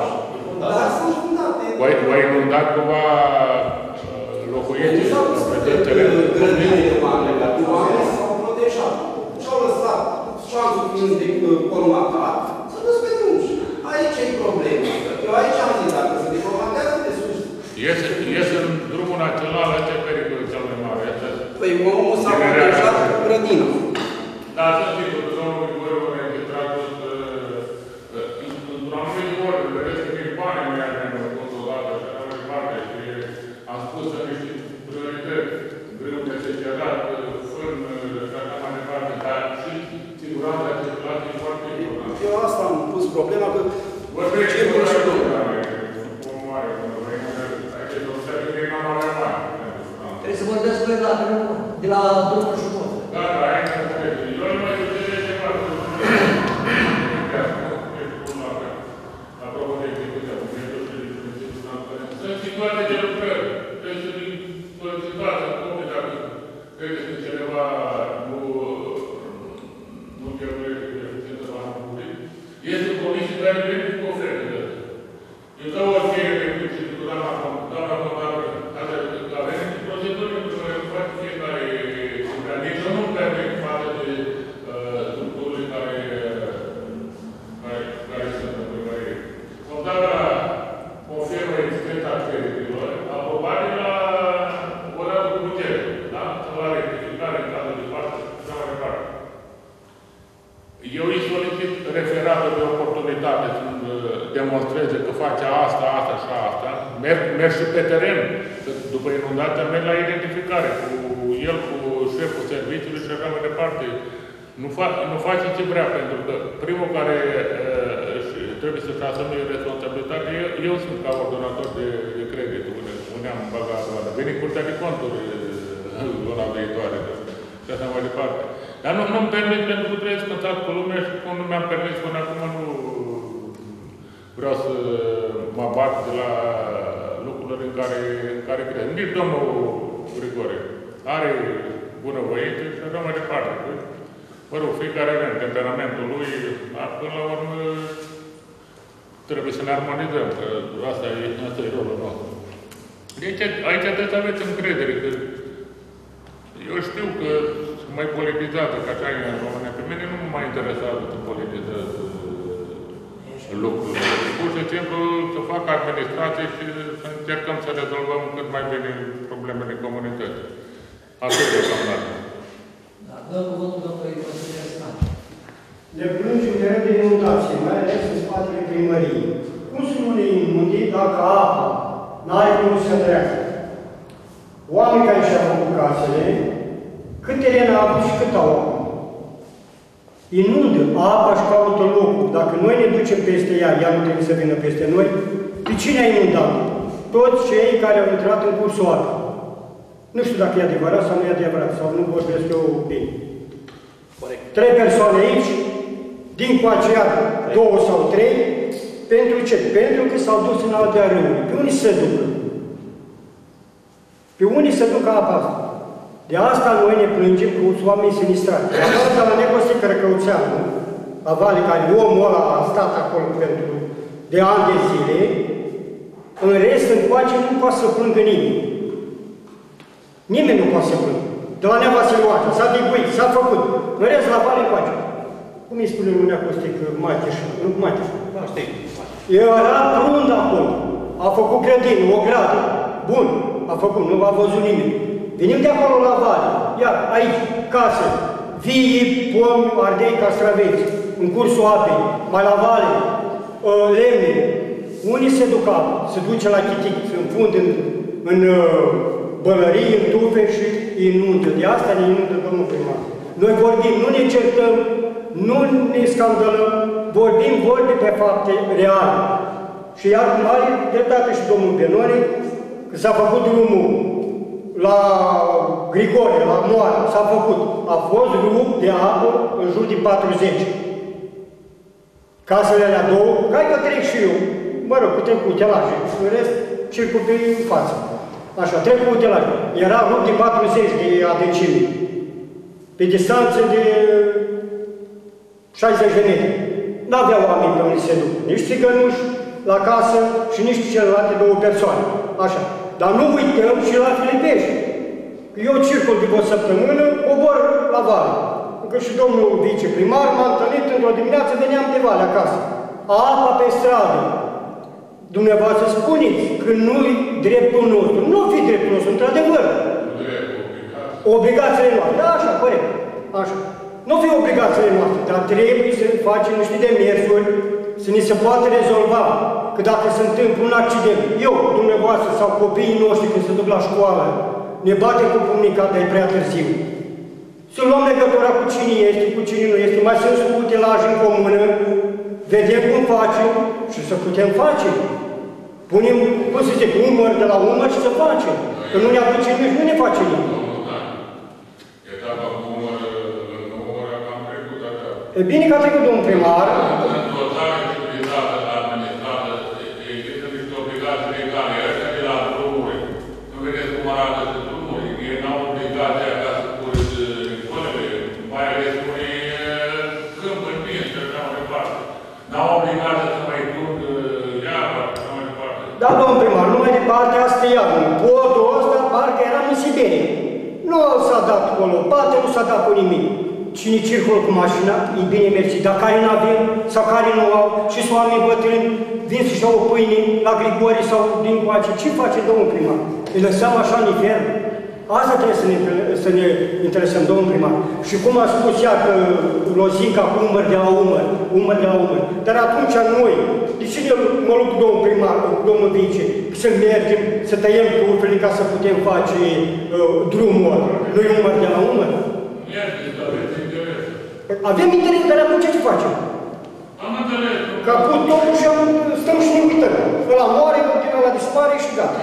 V-a inundat cumva locuieții pe teren? Grădinile de oameni, oamenii s-au protejat. Și-au lăsat șanțul fiind de colmatat, s-a dus pe drum. Aici e problema. Eu aici am zis, dacă se decolmatează de sus. Iese în drumul național, ăsta e pericolul cel mai mare. Păi omul s-a protejat grădina. Da, să sigur, domnul Grigore vă reintrat într-un anumit ordine, vedeți că din bani mai avem controlată și așa mai departe și am spus să niște priorități, greu de secerat, fân și așa mai departe, dar și siguranța circulației e foarte importantă. Eu asta am pus problema că circulă și drumul. Trebuie să vorbesc cu el la drumul, de la drumul și frumos. Da, da, aici înțeleg. Eu nu mai sugerez ceva cu apropo de execuția bugetului și de principiul transparență. Sunt situații de lucrări. Trebuie să solicitați în copii dacă credeți că cineva nu nu cheltuiește cu eficiență banul public. Este o comisie care vine cu oferte de asta. Eu dau o cheie de principiu cu doamna contabilă. Avem proceduri pentru care face fiecare organism face asta, asta și asta. Merg, merg și pe teren. După inundație merg la identificare cu el, cu șeful serviciului și așa mai departe. Nu, fa, nu face ce vrea, pentru că primul care uh, trebuie să-și asume responsabilitate, eu, eu sunt ca ordonator de, de credit, unde am băgat doar. Vine Curtea de Conturi uh, luna viitoare și așa mai departe. Dar nu, nu-mi permit, pentru că trebuie să contact cu lumea și cum nu mi-am permis până acum, nu vreau să mă bat de la lucrurile în care, care cred. Nici domnul Grigore are bunăvoință și așa mai departe. Mă rog, fiecare avem temperamentul lui, dar până la urmă trebuie să ne armonizăm, că asta e, asta e rolul nostru. Deci aici trebuie să aveți încredere, că eu știu că sunt mai politizată, ca așa e în România. Pe mine nu mă interesează să politizează lucrurile. Pur și simplu să fac administrație și să încercăm să rezolvăm cât mai bine problemele comunității. Atât de deocamdată. Dă cuvântul domnului consilier Stan. Ne plângem mereu de inundații, mai ales în spatele primăriei. Cum sunt unei inundii dacă apa n-are cum să treacă? Oamenii care și-au făcut casele, cât teren a avut și cât au acum? Inundă apa și caută locul. Dacă noi ne ducem peste ea, ea nu trebuie să vină peste noi, pe cine a inundat? Toți cei care au intrat în cursul apei. Nu știu dacă e adevărat sau nu e adevărat, sau nu vorbesc eu bine. Corect. Trei persoane aici, din coace iar două sau trei, pentru ce? Pentru că s-au dus în altea râuri. Pe unii se duc? Pe unii se duc apa asta. De asta noi ne plângem cu oameni sinistrați. De asta la negosie Crăcăuțeanu, la Vale, care omul ăla a stat acolo pentru de ani de zile, în rest, în coace, nu poate să plângă nimeni. Nimeni nu poate să plângă. De la Nea Vasiloacă, s-a dibuit, s-a făcut. În rest, la Vale încoace. Cum îi spune lumea Costică, Mateșa? Nu Mateșa. Era prund acolo. A făcut grădină, o gradă. Bun, a făcut, nu a văzut nimeni. Venim de acolo la Vale. Iar, aici, casă, vii, pomi, ardei, castraveți, în cursul apei, mai la Vale, lemne. Unii se duc apă, se duce la chitic, se înfund în, în bălării, în tufe și inundă. De asta ne inundă domnul primar. Noi vorbim, nu ne certăm, nu ne scandalăm, vorbim vorbe pe fapte reale. Și iar cum are dreptate și domnul Benone, că s-a făcut drumul la Grigore, la Moară, s-a făcut. A fost grup de apă în jur de patruzeci. Casele alea două, hai că trec și eu. Mă rog, putem cu utelaje. În rest, circul pe în față. Așa, trec cu utelaje. Era grup de patruzeci de adâncime. Pe distanță de șaizeci de metri. N-aveau oameni pe unde se duc. Nici țigănuși la casă și nici celelalte două persoane. Așa. Dar nu uităm și la Filipești. Eu circul de o săptămână, cobor la Vale. Încă și domnul viceprimar m-a întâlnit într-o dimineață, veneam de Vale acasă. Apa pe stradă. Dumneavoastră spuneți că nu-i dreptul nostru. Nu fi dreptul nostru, într-adevăr. Obligațiile noastre. Da, așa, corect. Așa. Nu fi obligațiile noastre, dar trebuie să facem niște demersuri, să ne se poată rezolva. Că dacă se întâmplă un accident, eu, dumneavoastră sau copiii noștri când se duc la școală, ne bate cu pumnica, dar e prea târziu. Să luăm legătura cu cine este, cu cine nu este, mai sunt cu utilaje în comună, vedem cum facem și să putem face. Punem, cum să zic, umăr de la umăr și să facem. Că nu ne aduce nici, nu ne face nimic. E bine că a trecut domnul primar. Da, domnul primar, numai de partea asta iarnă. Podul ăsta parcă era în Siberie. Nu s-a dat cu o lopată, nu s-a dat cu nimic. Cine circulă cu mașina, e bine mersi. Dar care nu avem sau care nu au și sunt oameni bătrâni, vin să-și dau o pâine la Grigore sau din coace. Ce face domnul primar? Îi lăsăm așa în infern? Asta trebuie să ne, să ne interesăm, domnul primar. Și cum a spus ea că lozinca cu umăr de la umăr, umăr de la umăr. Dar atunci noi, de ce ne mă lupt cu domnul primar, cu domnul vice, să mergem, să tăiem tufele ca să putem face uh, drumul ăla? Nu-i umăr de la umăr? Avem interes, dar atunci ce facem? Am înțeles. Că put totul și am, stăm și ne uităm. Ăla moare, ăla dispare și gata.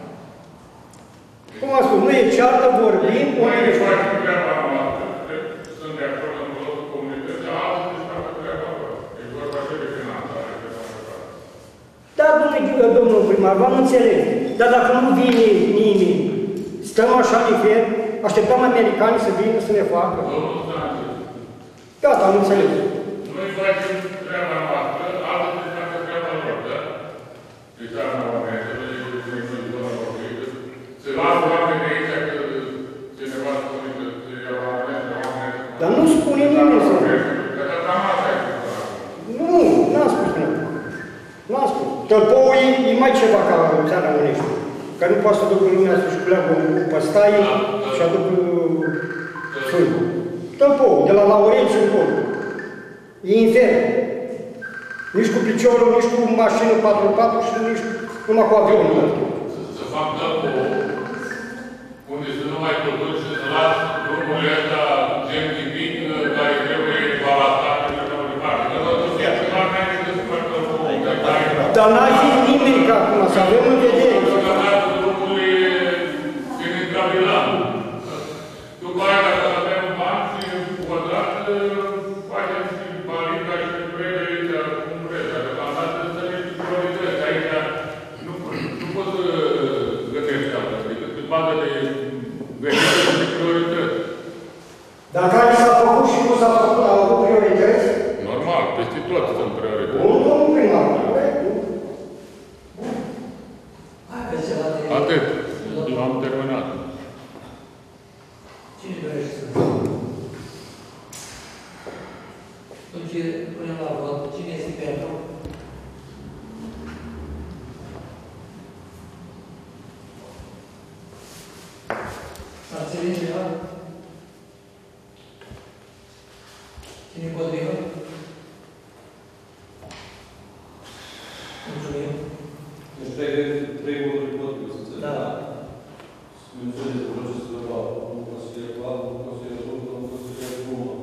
Cum am spus, nu e ceartă, vorbim, Noi unde ne e facem treaba noastră. Sunt de acord în toată comunitatea, alții își facă treaba lor. E vorba și de finanțare. Da, domnule, domnul primar, v-am înțeles. Dar dacă nu vine nimeni, stăm așa de fel, așteptăm americanii să vină să ne facă. Domnul Sanchez. Gata, am înțeles. Noi facem treaba noastră, alții își facă treaba lor, da? Deci treaba noastră, se lasă oameni aici că cineva spune că se ia oameni, oameni... Dar nu spune nimeni să... Că cam asta e. Nu, n-am spus nimic. N-am spus. Tălpoul e, e mai ceva ca în țara Unești. Că nu poate să ducă lumea să-și culeagă pe staie și aduc fâlbul. Tălpoul, de la Laurențiu încolo. E infern. Nici cu piciorul, nici cu mașină patru pe patru și nici numai cu avionul. Să fac tălpoul unde să nu mai produci și să las drumurile astea gen tipic care trebuie balastate și așa mai departe. Că nu se face ceva înainte să se facă tălpoul. Dar n-a zis nimeni ca acum, să avem în vedere. Drumurile din intravilan. După aia, dacă avem bani și pătrat, facem și balica și vrede aici, cum vrede. Dacă am dat să ne priorități aici, nu poți să gătești asta, decât pe bază de venituri și priorități. Dar care s-a făcut și nu s-a făcut, au avut priorități? Normal, peste tot sunt priorități. Bun, domnul primar. Aveți ceva de... Atât. Am terminat. Cine dorește să Atunci punem la vot. Cine este pentru? S-a înțeles ceva? Cine împotrivă? Mulțumim. Deci trei voturi împotrivă, să înțeleg. Da. Menționez procesul verbal. Domnul consilier Vlad, domnul consilier Rând, domnul consilier Brumă.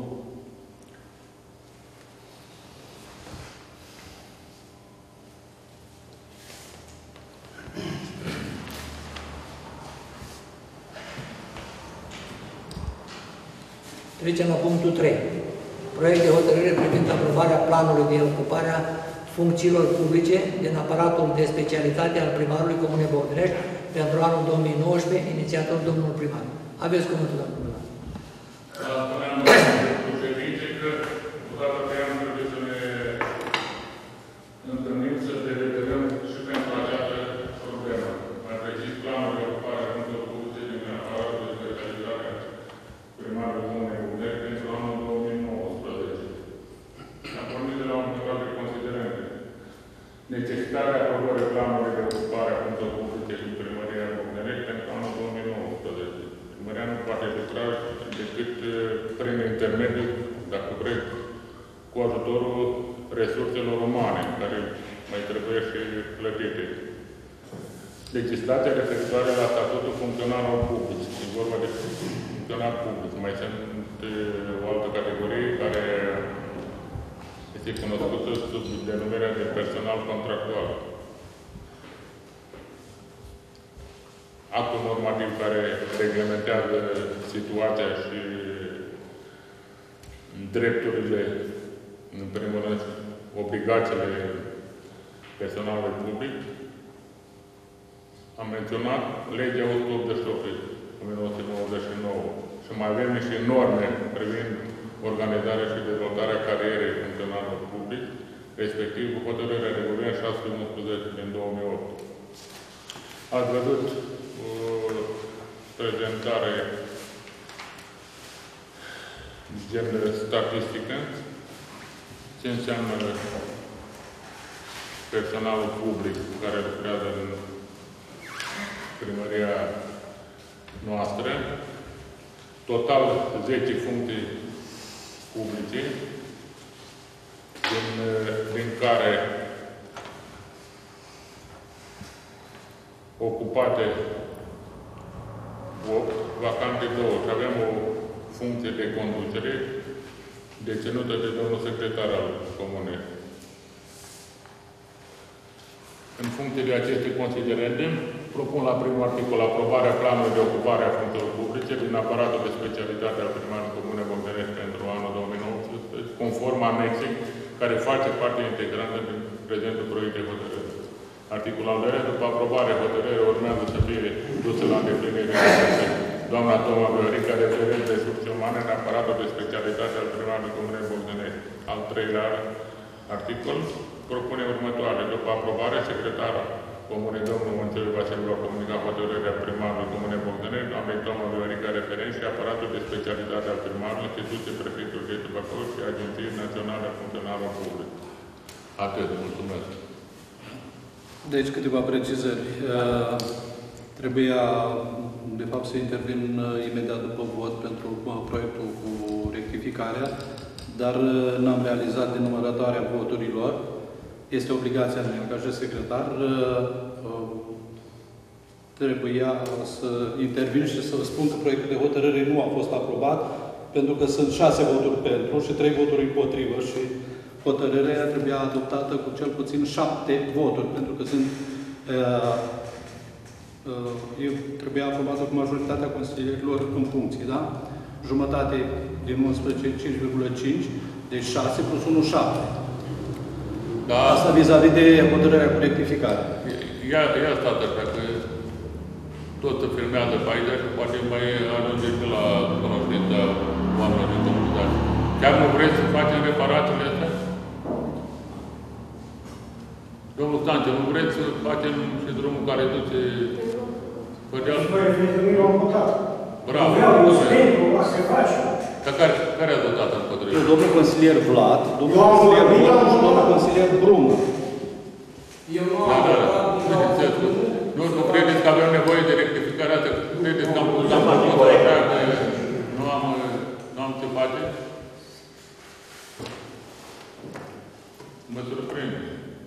Trecem la punctul trei. Proiect de hotărâre privind aprobarea planului de ocupare a funcțiilor publice din aparatul de specialitate al primarului Comunei Bogdănești pentru anul două mii nouăsprezece, inițiator domnul primar. Aveți cuvântul, domnul primar. Spuneam, domnul președinte, că odată pe an trebuie să ne întâlnim, să deliberăm și pentru această problemă. Mai precis, planul de ocupare a funcțiilor publice din aparatul de specialitate primarul Comunei Bogdănești pentru anul două mii nouăsprezece. Am pornit de la un total de considerente. Necesitatea aprobării planului de ocupare a funcțiilor publice din Primăria Bogdănești pentru anul două mii nouăsprezece. Primăria nu poate lucra decât prin intermediul, dacă vreți, cu ajutorul resurselor umane, care mai trebuie și plătite. Legislația referitoare la statutul funcționarilor publici. E vorba de funcționari publici. Mai sunt o altă categorie care este cunoscută sub denumirea de personal contractual. Actul normativ care reglementează situația și drepturile, în primul rând, obligațiile personalului public. Am menționat legea o sută optzeci și opt o mie nouă sute nouăzeci și nouă și mai avem niște norme privind organizarea și dezvoltarea carierei funcționarilor publici, respectiv cu hotărârea de guvern șase sute unsprezece din două mii opt. Ați văzut o prezentare gen statistică, ce înseamnă personalul public care lucrează în Primăria noastră, total zece funcții publice, din, din care ocupate opt, vacante două. Și avem o funcție de conducere deținută de domnul secretar al Comunei. În funcție de aceste considerente, propun la primul articol aprobarea planului de ocupare a funcțiilor publice din aparatul de specialitate al primarului Comunei Bogdănești pentru anul două mii nouăsprezece, conform anexei care face parte integrantă din prezentul proiect de hotărâre. Articolul al doilea, după aprobare, hotărârea urmează să fie dusă la îndeplinire doamna Toma Viorica, referent de resurse umane în aparatul de specialitate al primarului Comunei Bogdănești. Al treilea articol propune următoare. După aprobare, secretara Comunei, domnul Mântăriu Vasile, va comunica hotărârea primarului Comunei Bogdănești, doamnei Toma Viorica, referent și aparatul de specialitate al primarului, instituție prefectul județul Bacău și Agenție Națională a Funcționarilor Publici. Atât. Mulțumesc. Deci câteva precizări. Trebuia, de fapt, să intervin imediat după vot pentru proiectul cu rectificarea, dar n-am realizat din numărătoarea voturilor. Este obligația mea ca și secretar. Trebuia să intervin și să spun că proiectul de hotărâre nu a fost aprobat, pentru că sunt șase voturi pentru și trei voturi împotrivă și hotărârea trebuia adoptată cu cel puțin șapte voturi, pentru că sunt uh, uh, trebuia aprobată cu majoritatea consilierilor în funcție, da? Jumătate din unsprezece, cinci virgulă cinci, deci șase plus unu, șapte. Da. Asta vis-a-vis de hotărârea cu rectificare. Ia, ia stați așa, că tot se filmează pe aici și poate mai ajunge și la cunoștința oamenilor din comunitate. Chiar nu vreți să facem reparațiile astea? Domnul Stance, nu vreți să facem și drumul care duce pe deal? Bravo! Dar care, care a dotat în pădure? Domnul consilier Vlad, domnul consilier Vlad și domnul consilier Brumu. Eu nu Da, am da, da. Bineînțeles. Nu, nu credeți că avem nevoie de rectificarea asta? Credeți că am pus la făcut așa, că nu am, nu am ce face? Mă surprinde.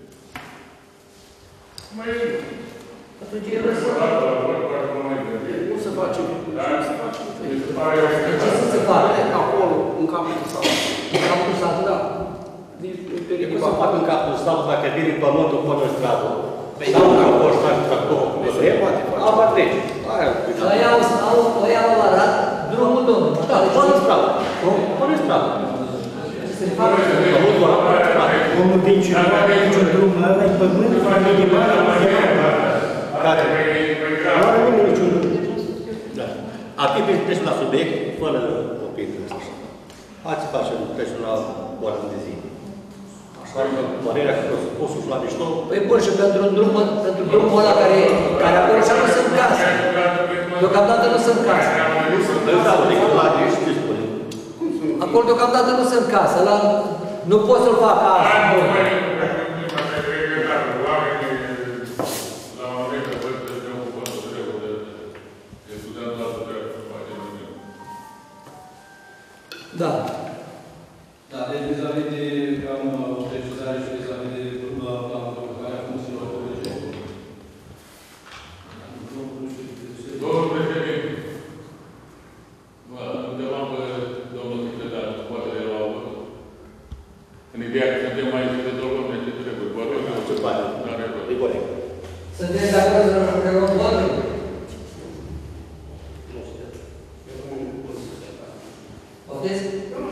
Mai e. Atunci e lăsat. Nu se face. Nu se face. Ce să se facă? Acolo, în capul sat. În capul sat, da. E cum să fac în capul statului dacă vine pământul până în stradă? Sau dacă poți să faci tractorul cu măsărie, apa trece. Aia au arat drumul domnului. Da, până în stradă. Până în stradă. Se facă. Omul din cineva, niciun drum ăla, e pământ, familie de mare, care nu are nimeni niciun drum. Da. Atât treci la subiect, fără copii. Ați face, treci la oră de zi. Așa, părerea că poți sufla mișto. Păi bun, și pentru un drum, pentru drumul ăla care, care acolo și nu sunt case. Deocamdată nu sunt case. Păi da, decât la nici ce spune. Acolo deocamdată nu sunt case. Ăla nu pot să-l fac asta. Da. Da, deci vis-a-vis de, am precizare și vis-a-vis de planul de ocupare a funcțiilor publice. Domnul președinte, întrebam pe domnul secretar, poate de la în ideea că suntem mai să rezolvăm niște treburi. Vă rog, Ce face? E corect. Sunteți de acord să reluăm votul? Poftiți?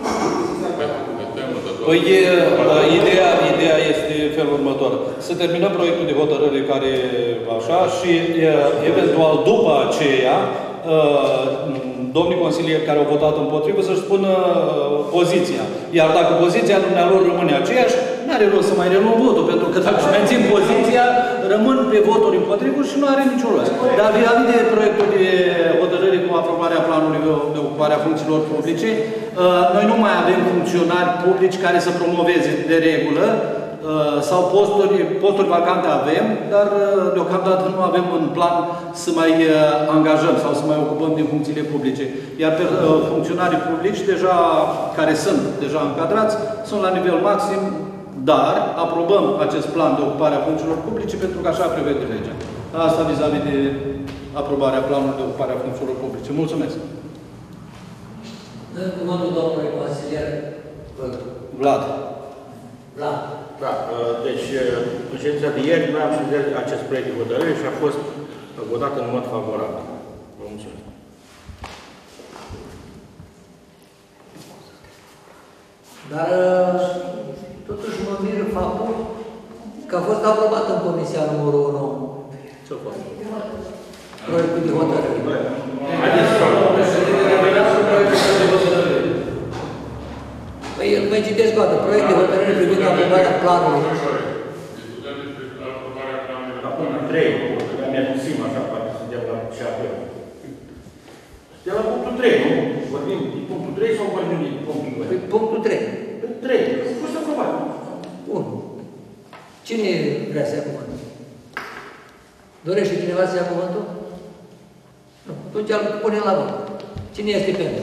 Păi, ideea, ideea este felul următor. Să terminăm proiectul de hotărâre care așa și eventual după aceea domnii consilieri care au votat împotrivă să-și spună poziția. Iar dacă poziția dumnealor rămâne aceeași, nu are rost să mai reluăm votul, pentru că dacă își mențin poziția, rămân pe voturi împotrivă și nu are niciun rost. Dar vis-a-vis de proiectul de hotărâre cu aprobarea planului de ocupare a funcțiilor publice, noi nu mai avem funcționari publici care să promoveze de regulă sau posturi, posturi vacante avem, dar deocamdată nu avem în plan să mai angajăm sau să mai ocupăm din funcțiile publice. Iar funcționarii publici deja, care sunt deja încadrați, sunt la nivel maxim, dar aprobăm acest plan de ocupare a funcțiilor publice pentru că așa prevede legea. Asta vis-a-vis de aprobarea planului de ocupare a funcțiilor publice. Mulțumesc! În cuvântul domnului consilier Vlad. Vlad. Da, deci în ședința de ieri noi am studiat acest proiect de hotărâre și a fost votat în mod favorabil. Vă mulțumesc. Dar totuși mă miră faptul că a fost aprobat în comisia numărul unu. Ce-a fost? Proiectul de hotărâre. Haideți să Păi, mai citesc toate. Proiect de hotărâre privind aprobarea planului. La punctul trei, mi-a sim așa, poate suntem la ce avem. Suntem la punctul trei, nu? Vorbim din punctul trei sau vorbim din punctul doi? Păi, punctul trei. trei. A fost aprobat. Bun. Cine vrea să ia cuvântul? Dorește cineva să ia cuvântul? Nu. Atunci îl punem la vot. Cine este pentru?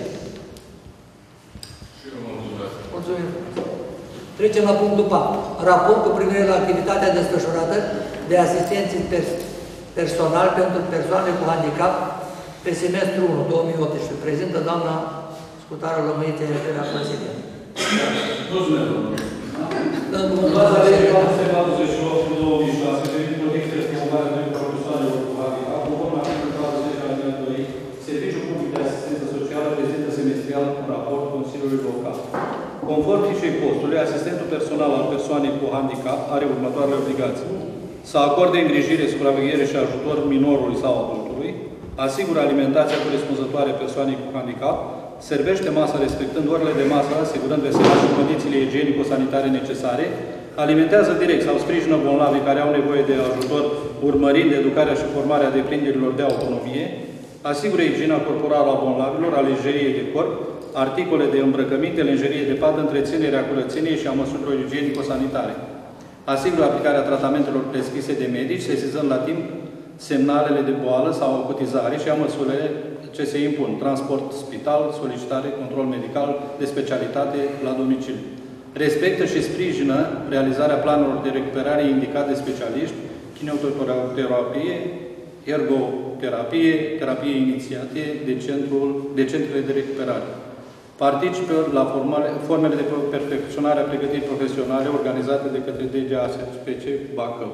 Mulțumim. Trecem la punctul patru. Raport cu privire la activitatea desfășurată de asistenții pers personal pentru persoane cu handicap pe semestrul unu două mii optsprezece. Prezintă doamna Scutară Lămâiță de la Consiliu. Mulțumesc, domnule. Dăm cuvântul Baza doamna legii secretară. patru sute patruzeci și opt din două mii șase, privind protecția și promovarea drepturilor persoanelor cu handicap, conform articolul patruzeci alineat doi, Serviciul Public de Asistență Socială prezintă semestrial un raport Consiliului Local. Conform fișei postului, asistentul personal al persoanei cu handicap are următoarele obligații: să acorde îngrijire, supraveghere și ajutor minorului sau adultului, asigură alimentația corespunzătoare persoanei cu handicap, servește masa respectând orele de masă, asigurând veselea și condițiile igienico-sanitare necesare, alimentează direct sau sprijină bolnavii care au nevoie de ajutor, urmărind educarea și formarea deprinderilor de autonomie, asigură igiena corporală a bolnavilor, alegeriei de corp, articole de îmbrăcăminte, lenjerie de pat, întreținerea curățeniei și a măsurilor igienico-sanitare. Asigură aplicarea tratamentelor prescrise de medici, sesizând la timp semnalele de boală sau acutizare și a măsurile ce se impun: transport, spital, solicitare, control medical de specialitate la domiciliu. Respectă și sprijină realizarea planurilor de recuperare indicate de specialiști, kinetoterapie, ergoterapie, terapie inițiate de, centrul, de centrele de recuperare. Participă la formale, formele de perfecționare a pregătirii profesionale organizate de către D G A S P C Bacău.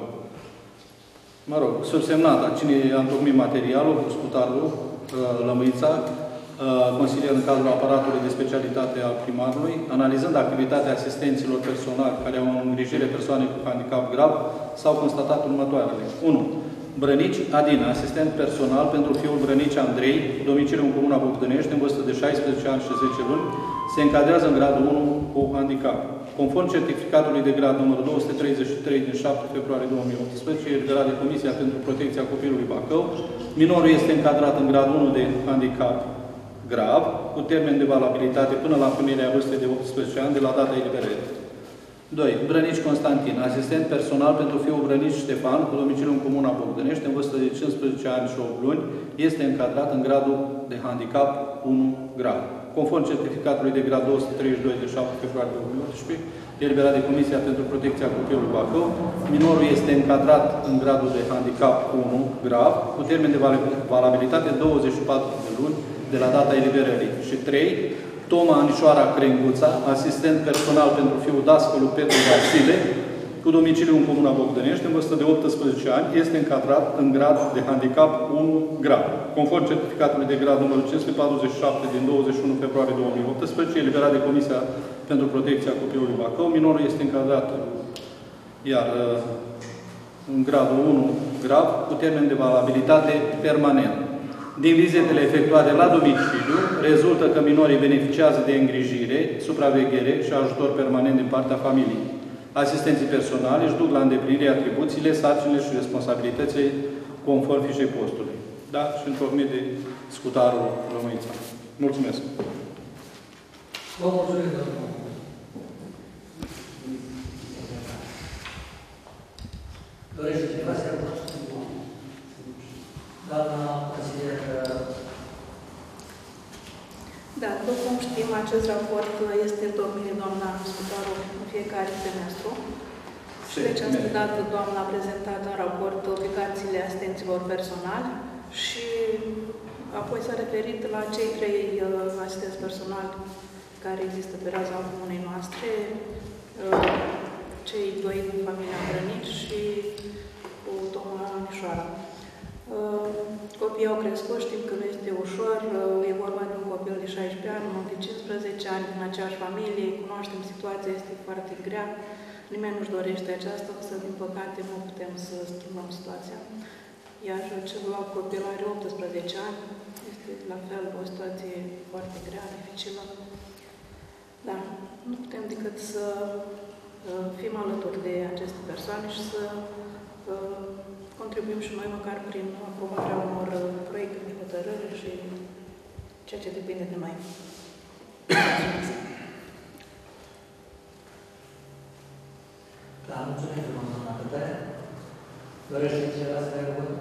Mă rog, subsemnata, cine a întocmit materialul, Scutarul, Lămâița, consilier în cadrul aparatului de specialitate al primarului, analizând activitatea asistenților personali care au în îngrijire persoane cu handicap grav, s-au constatat următoarele. unu. Brănici Adina, asistent personal pentru fiul Brănici Andrei, cu domiciliu în Comuna Bogdănești, în vârstă de șaisprezece ani și zece luni, se încadrează în gradul unu cu handicap. Conform certificatului de grad numărul două sute treizeci și trei din șapte februarie două mii optsprezece, eliberat de Comisia pentru Protecția Copilului Bacău, minorul este încadrat în gradul unu de handicap grav, cu termen de valabilitate până la împlinirea vârstei de optsprezece ani de la data eliberării. doi. Brănici Constantin, asistent personal pentru fiul Brănici Ștefan, cu domiciliu în Comuna Bogdănești, în vârstă de cincisprezece ani și opt luni, este încadrat în gradul de handicap unu grav. Conform certificatului de grad două sute treizeci și doi de șapte februarie două mii optsprezece, eliberat de Comisia pentru Protecția Copilului Bacău, minorul este încadrat în gradul de handicap unu grav, cu termen de valabilitate douăzeci și patru de luni de la data eliberării. Și trei. Toma Anișoara Crenguța, asistent personal pentru fiul dascălu Petru Vasile, cu domiciliu în Comuna Bogdănești, în vârstă de optsprezece ani, este încadrat în grad de handicap unu grav. Conform certificatului de grad numărul cinci sute patruzeci și șapte din douăzeci și unu februarie două mii optsprezece, eliberat de Comisia pentru Protecția Copilului Bacău, minorul este încadrat iar în gradul unu grav, cu termen de valabilitate permanent. Din vizitele efectuate la domiciliu, rezultă că minorii beneficiază de îngrijire, supraveghere și ajutor permanent din partea familiei. Asistenții personali își duc la îndeplinire atribuțiile, sarcinile și responsabilitățile conform fișei postului. Da? Și întocmit de Scutarul Lămâița. Mulțumesc! Vă mulțumim, domnule. Dorește cineva să ia cuvântul? Doamna consilier. Da, după cum știm, acest raport este întocmit de doamna Scutaru în fiecare semestru. Și de această dată doamna a prezentat în raport obligațiile asistenților personali și apoi s-a referit la cei trei uh, asistenți personali care există pe raza comunei noastre, uh, cei doi din familia Brănici și cu domnul Anișoara. Uh, copiii au crescut, știm că nu este ușor, uh, e vorba de un copil de șaisprezece ani, unul de cincisprezece ani, din aceeași familie, cunoaștem situația, este foarte grea, nimeni nu-și dorește aceasta, însă, din păcate, nu putem să schimbăm situația. Iar celălalt copil are optsprezece ani, este la fel o situație foarte grea, dificilă. Da, nu putem decât să uh, fim alături de aceste persoane și să uh, contribuim și noi, măcar prin aprobarea unor proiecte de hotărâre și ceea ce depinde de noi. Da, mulțumim frumos, doamna Cătărea. Dorește cineva să ia cuvântul?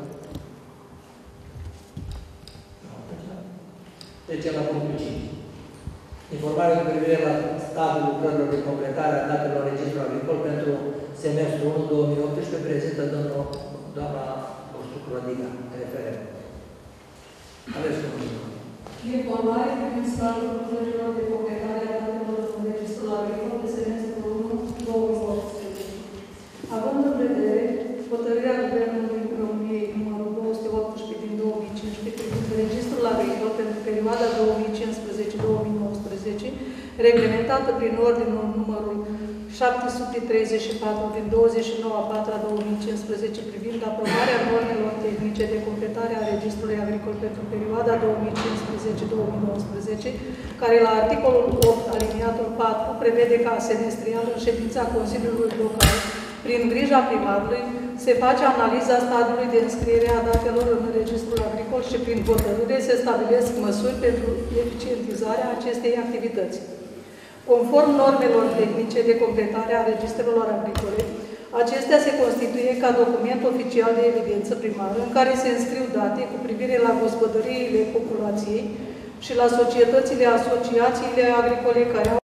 Trecem la punctul cinci. Informare cu privire la stadiul lucrărilor de completare a datelor registrului agricol pentru semestrul unu două mii optsprezece, prezintă domnul, doamna Oștuc Rodiga, referent. Aveți cuvântul. Informare privind stadiul lucrărilor de completare a datelor în registrul agricol de semestrul unu două mii optsprezece. Având în vedere hotărârea Guvernului României numărul două sute optsprezece din două mii cincisprezece privind registrul agricol pentru perioada două mii cincisprezece două mii nouăsprezece, reglementată prin ordinul numărul șapte sute treizeci și patru din douăzeci și nouă a patra două mii cincisprezece privind aprobarea normelor tehnice de completare a registrului agricol pentru perioada două mii cincisprezece două mii nouăsprezece, care la articolul opt aliniatul patru prevede ca semestrial în ședința Consiliului Local, prin grija primarului, se face analiza stadiului de înscriere a datelor în registrul agricol și prin hotărâre se stabilesc măsuri pentru eficientizarea acestei activități. Conform normelor tehnice de completare a registrelor agricole, acestea se constituie ca document oficial de evidență primară în care se înscriu date cu privire la gospodăriile populației și la societățile, asociațiile agricole care au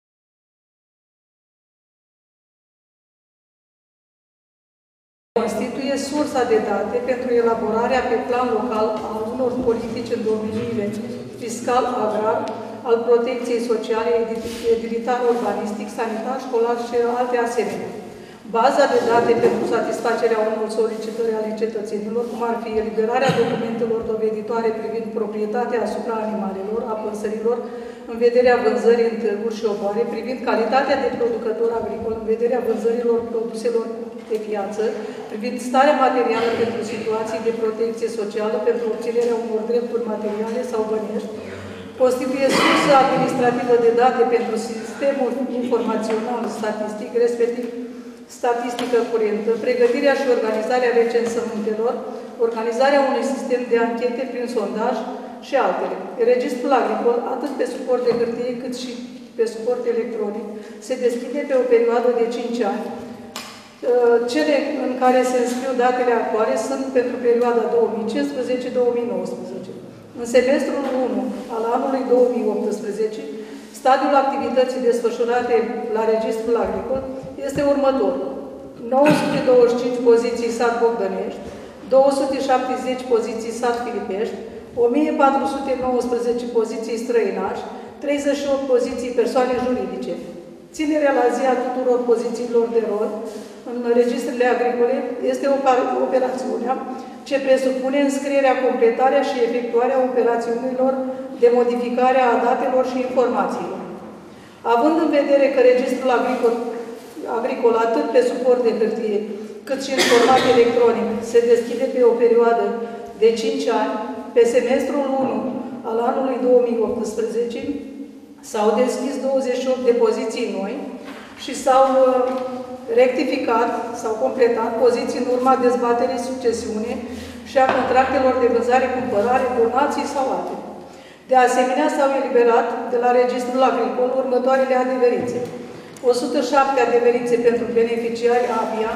constituie sursa de date pentru elaborarea pe plan local a unor politici în domeniile fiscal, agrar, al protecției sociale, edilitar, urbanistic, sanitar, școlar și alte asemenea. Baza de date pentru satisfacerea unor solicitări ale cetățenilor, cum ar fi eliberarea documentelor doveditoare privind proprietatea asupra animalelor, a păsărilor, în vederea vânzării în târguri și oboare, privind calitatea de producător agricol, în vederea vânzărilor produselor de piață, privind starea materială pentru situații de protecție socială, pentru obținerea unor drepturi materiale sau bănești, constituie sursă administrativă de date pentru sistemul informațional statistic, respectiv statistică curentă, pregătirea și organizarea recensământelor, organizarea unui sistem de anchete prin sondaj și altele. Registrul agricol, atât pe suport de hârtie cât și pe suport electronic, se deschide pe o perioadă de cinci ani. Cele în care se înscriu datele actuale sunt pentru perioada două mii cincisprezece două mii nouăsprezece. În semestrul unu al anului două mii optsprezece, stadiul activității desfășurate la Registrul Agricol este următorul. nouă sute douăzeci și cinci poziții sat Bogdănești, două sute șaptezeci poziții sat Filipești, o mie patru sute nouăsprezece poziții străinași, treizeci și opt poziții persoane juridice. Ținerea la zi a tuturor pozițiilor de rol în registrele agricole este o operațiune ce presupune înscrierea, completarea și efectuarea operațiunilor de modificare a datelor și informațiilor. Având în vedere că registrul agricol, agricol atât pe suport de hârtie, cât și în format electronic, se deschide pe o perioadă de cinci ani, pe semestrul unu al anului două mii optsprezece, s-au deschis douăzeci și opt de poziții noi și s-au rectificat sau completat poziții în urma dezbaterii succesiune și a contractelor de vânzare-cumpărare, donații sau alte. De asemenea, s-au eliberat de la Registrul Agricol următoarele adeverințe. o sută șapte adeverințe pentru beneficiari A V I A,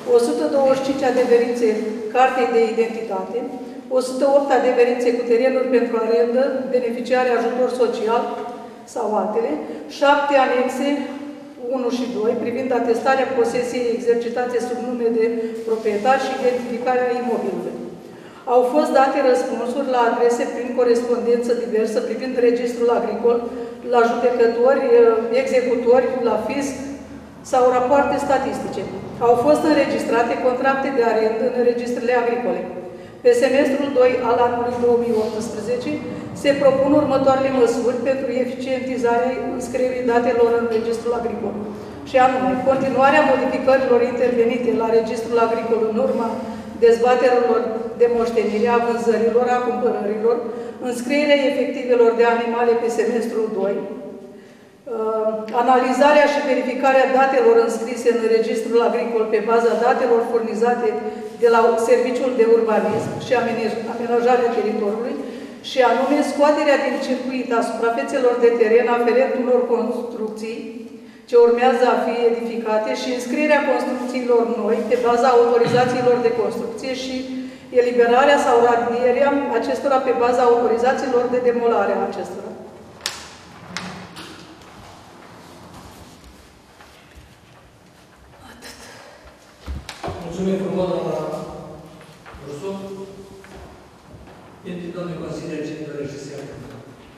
o sută douăzeci și cinci adeverințe cartei de identitate, o sută opt adeverințe cu terenuri pentru arendă, beneficiare ajutor social sau altele, șapte anexe unu și doi privind atestarea posesiei exercitate sub nume de proprietar și identificarea imobilului. Au fost date răspunsuri la adrese prin corespondență diversă privind registrul agricol, la judecători, executori, la fisc sau rapoarte statistice. Au fost înregistrate contracte de arendă în registrele agricole. Pe semestrul doi al anului două mii optsprezece se propun următoarele măsuri pentru eficientizarea înscrierii datelor în registrul agricol. Și anume, continuarea modificărilor intervenite la registrul agricol în urma dezbaterilor de moștenire, a vânzărilor, a cumpărărilor, înscrierea efectivelor de animale pe semestrul doi, analizarea și verificarea datelor înscrise în registrul agricol pe baza datelor furnizate de la Serviciul de Urbanism și Amenajarea Teritoriului, și anume scoaterea din circuit a suprafețelor de teren aferent unor construcții ce urmează a fi edificate și înscrierea construcțiilor noi pe baza autorizațiilor de construcție și eliberarea sau radierea acestora pe baza autorizațiilor de demolare a acestora. Mulțumim frumos, doamna Ursu. Pentru domnul consilier, cine dorește să ia cuvântul?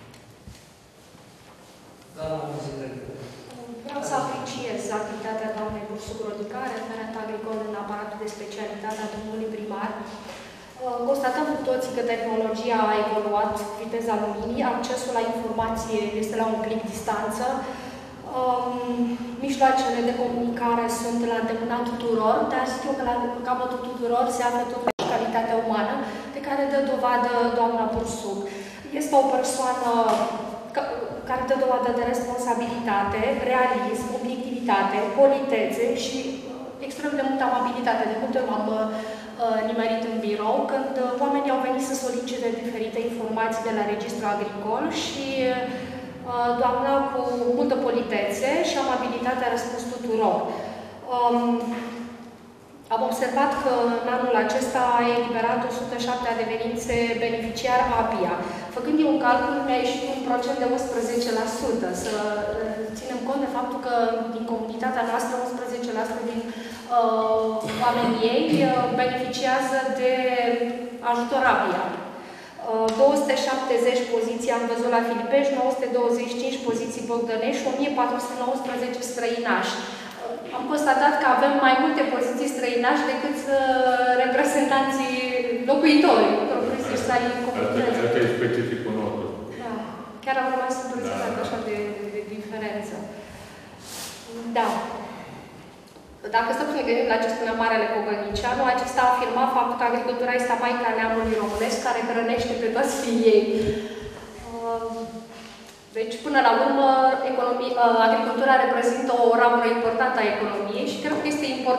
Doamna consilier. Vreau să apreciez activitatea doamnei Bursuc Rodica, referent agricol în aparatul de specialitate a domnului primar. Constatăm cu toții că tehnologia a evoluat, viteza luminii, accesul la informație este la un clic distanță, mijloacele de comunicare sunt la îndemâna tuturor, dar știu că la capătul tuturor se află totuși calitatea umană de care dă dovadă doamna Bursuc. Este o persoană care dă dovadă de responsabilitate, realism, obiectivitate, politețe și extrem de multă amabilitate. De multe ori m-am uh, nimerit în birou când uh, oamenii au venit să solicite diferite informații de la registrul agricol și uh, doamna cu multă politețe și amabilitate a răspuns tuturor. Um, Am observat că în anul acesta a eliberat o sută șapte adeverințe beneficiar A P I A. Făcând eu un calcul, mi-a ieșit un procent de unsprezece la sută. Să ținem cont de faptul că din comunitatea noastră, unsprezece la sută din uh, oamenii ei uh, beneficiază de ajutor A P I A. Uh, două sute șaptezeci poziții am văzut la Filipești, nouă sute douăzeci și cinci poziții Bogdănești și o mie patru sute nouăsprezece străinași. Am constatat că avem mai multe poziții străinași decât uh, reprezentanții locuitori, propriu-ziși ai comunității. Asta e specificul nostru. Da. Chiar am rămas impresionat da. așa de, de, de diferență. Da. Dacă stăm să ne gândim la ce spunea Marele Cogălnicianu, acesta a afirmat faptul că agricultura este maica neamului românesc care hrănește pe toți fiii ei. Uh, Deci, până la urmă, economie, agricultura reprezintă o ramură importantă a economiei și cred că este import,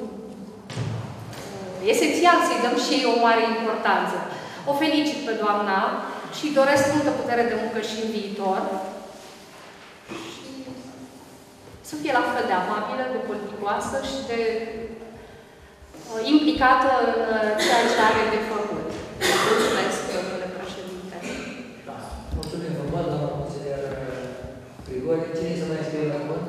esențial să-i dăm și o mare importanță. O felicit pe doamna și doresc multă putere de muncă și în viitor. Și să fie la fel de amabilă, de politicoasă și de uh, implicată în ceea ce are de făcut. Mulțumesc, domnule președinte. Da. Mulțumim frumos, doamna consilier Grigore. Cine să mai scrie la cuvânt?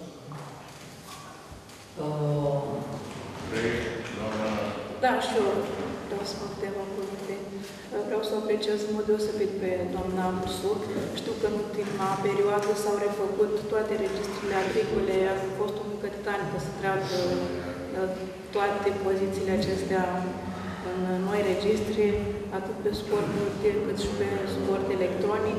Da, și eu vreau să fac câteva cuvinte. Vreau să o apreciez în mod deosebit pe doamna Bursuc. Știu că în ultima perioadă s-au refăcut toate registrele agricole, a fost o muncă titanică să treacă toate pozițiile acestea în noi registre, atât pe suport hârtie cât și pe suport electronic.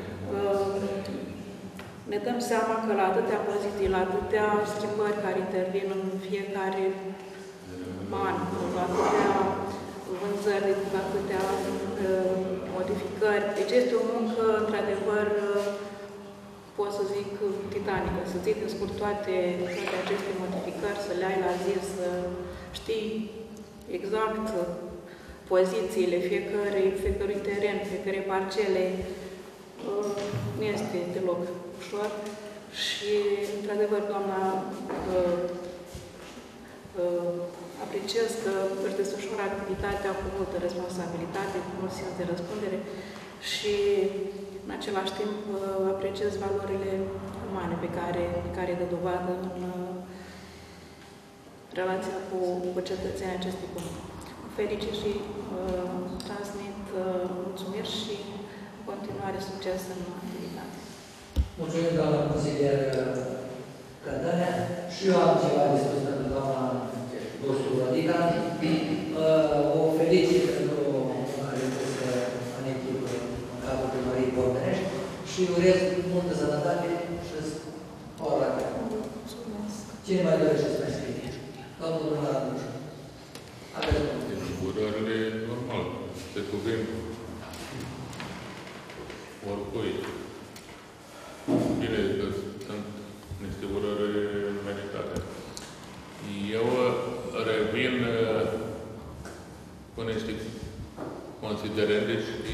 Ne dăm seama că la atâtea poziții, la atâtea schimbări care intervin în fiecare an, la atâtea vânzări, la atâtea uh, modificări. Deci este o muncă, într-adevăr, uh, pot să zic, titanică. Să ții în scurt toate, toate aceste modificări, să le ai la zi, să știi exact pozițiile fiecărui, fiecărui teren, fiecare parcele. Uh, nu este deloc ușor. Și, într-adevăr, doamna uh, uh, apreciez că își desfășoară activitatea cu multă responsabilitate, cu mult simț de răspundere și în același timp apreciez valorile umane pe care, pe care dă dovadă în relația cu, cu cetățenii acestui punct. Felicit și uh, transmit uh, mulțumiri și în continuare succes în activitate. Mulțumim, doamna consilier Cădănea. Și eu am ceva de spus pentru doamna Dostu Rodica. O felicit pentru care este în echipă în cadrul primăriei Bogdănești și urez multă sănătate și ora la care. Cine mai dorește să mai scrie? Domnul Lumar Anduș. Aveți mulțumesc. Urările normal, se cuvin oricui. Bine că sunt niște urări meritate. Eu revin cu niște considerente și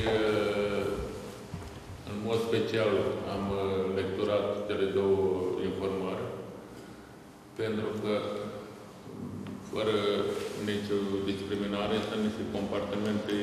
în mod special am lecturat cele două informări pentru că fără nicio discriminare sunt niște comportamente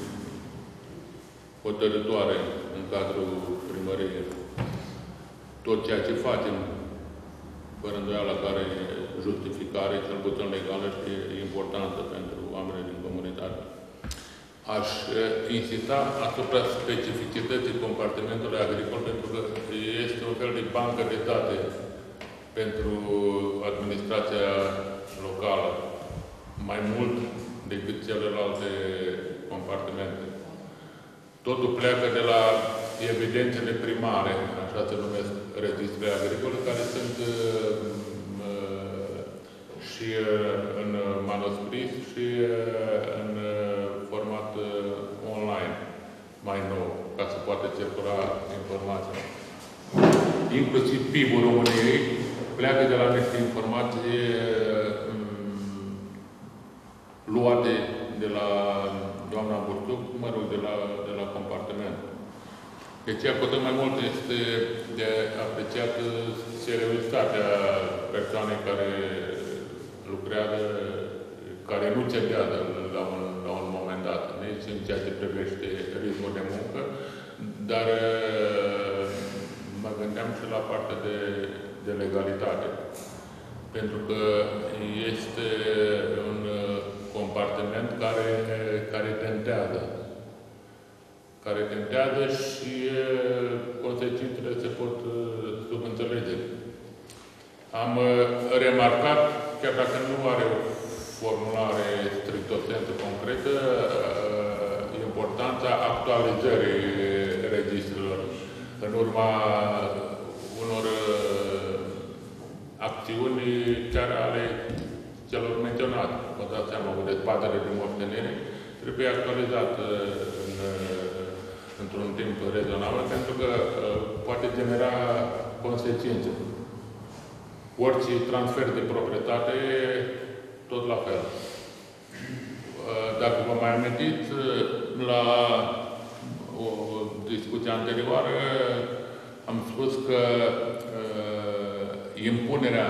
hotărătoare în cadrul primăriei. Tot ceea ce facem, fără îndoială care justificare, cel puțin legală, și importantă pentru oamenii din comunitate. Aș insista asupra specificității compartimentului agricol, pentru că este un fel de bancă de date pentru administrația locală, mai mult decât celelalte compartimente. Totul pleacă de la evidențele primare, așa se numesc registrele agricole, care sunt uh, și în manuscris și în format online, mai nou, ca să poată circula informația. Inclusiv P I B-ul României pleacă de la niște informații um, luate de la doamna Burtuc, mă rog, de la, de la compartiment. Deci, cu atât mai mult este de apreciat seriozitatea persoanei care lucrează, care nu cedează la un, la un moment dat, nici în ceea ce privește ritmul de muncă, dar mă gândeam și la partea de, de legalitate. Pentru că este un compartiment care, care tentează. care tentează și consecințele se pot subînțelege. Am remarcat, chiar dacă nu are o formulare stricto-sensu concretă, importanța actualizării registrelor în urma unor acțiuni chiar ale celor menționate. Vă dați seama, cu dezbatere de moștenire, trebuie actualizat în, într-un timp rezonabil, pentru că uh, poate genera consecințe. Orice transfer de proprietate, tot la fel. Uh, dacă vă mai amintiți, la o discuție anterioară am spus că uh, impunerea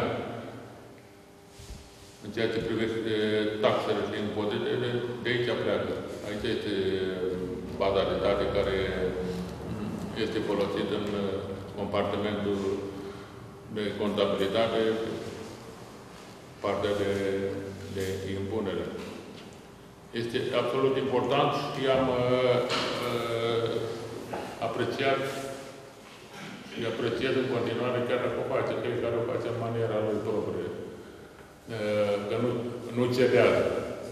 în ceea ce privește taxele și impozitele, de aici pleacă. Aici este baza de date care este folosită în compartimentul de contabilitate, partea de, de impunere. Este absolut important și am uh, apreciat și apreciez în continuare, chiar dacă o face, fiecare o face în maniera lui proprie. Că nu, nu cedează.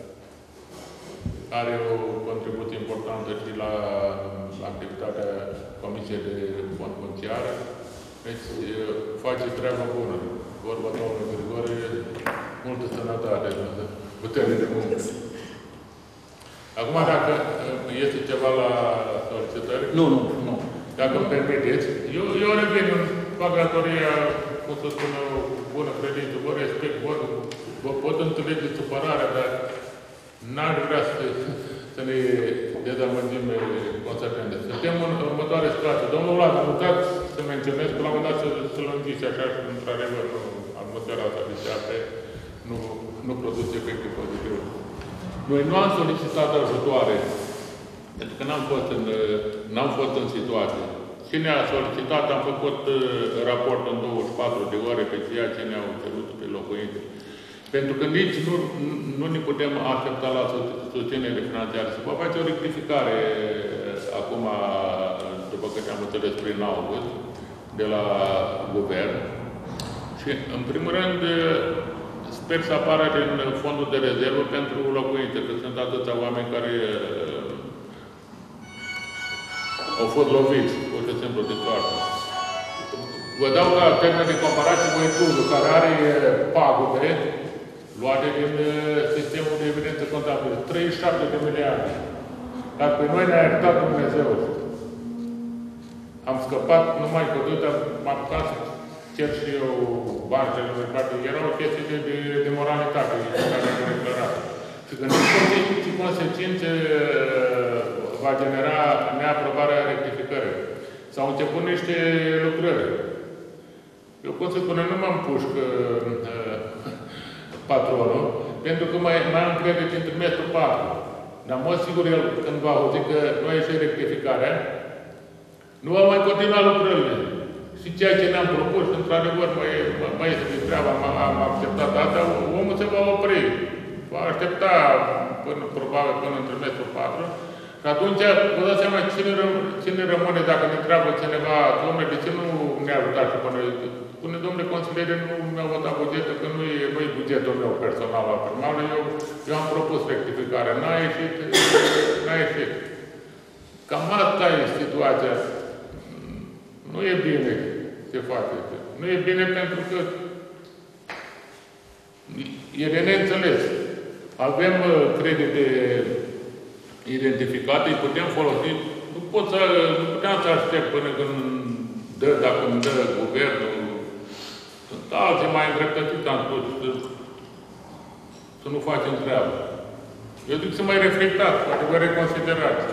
Are o contribuție importantă și la activitatea Comisiei de Fond Funciară. Deci face treaba bună. Vorba domnului Grigore, multă sănătate, putere de muncă. Acum, dacă este ceva la solicitări... Nu, nu, nu. Dacă îmi permiteți, eu, eu revin în pagatoria, cum să spun eu, bună credință, vă respect, vă, vă pot înțelege supărarea, dar n-ar vrea să, să ne dezamăgim consecvente. Suntem în următoare situație. Domnul Vlad, am uitat să menționez că la un moment dat să-l închise așa și într-adevăr atmosfera asta de șapte, nu, nu produs efecte pozitive. Noi nu am solicitat ajutoare, pentru că n-am fost în, n-am fost în situație. Cine a solicitat, am făcut raport în douăzeci și patru de ore pe ceea ce ne-au cerut pe locuințe. Pentru că nici nu, nu ne putem aștepta la susținere financiară. Se va face o rectificare acum, după câte am înțeles, prin august, de la guvern. Și, în primul rând, sper să apară din fondul de rezervă pentru locuințe, că sunt atâția oameni care au fost loviți, pur și simplu, de soartă. Vă dau ca termen de comparație Voituzul, care are pagube luate din sistemul de evidență contabilă. treizeci și șapte de miliarde. Dar pe noi ne-a iertat Dumnezeu. Am scăpat numai cu atât, m-am apucat să cer și eu bani de libertate. Era o chestie de, de, de moralitate care am declarat. Și când ce consecințe va genera neaprobarea rectificării. S-au început niște lucrări. Eu pot să spun, nu mă împușc uh, patronul, pentru că mai, mai am credit în trimestrul patru. Dar mă sigur el, când va auzi că nu a ieșit rectificarea, nu va mai continua lucrările. Și ceea ce ne-am propus, într-adevăr, mai, mai este de treaba, am acceptat asta, omul se va opri. Va aștepta până, probabil, până în trimestrul patru. Și atunci, vă dați seama cine, răm cine rămâne dacă ne întreabă cineva, domnule, de ce nu ne-a ajutat și până... Spune, domnule consiliere, nu mi-a votat bugetul, că nu e, nu e bugetul meu personal la primară, eu, eu am propus rectificarea. N-a ieșit, n-a ieșit. Cam asta e situația. Nu e bine ce face. Nu e bine pentru că e de neînțeles. Avem credite identificate, îi putem folosi. Nu pot să, nu puteam să aștept până când dă, dacă îmi dă guvernul. Sunt alții mai îndreptățiți, am spus, să, să nu facem treabă. Eu zic să mai reflectați, poate vă reconsiderați.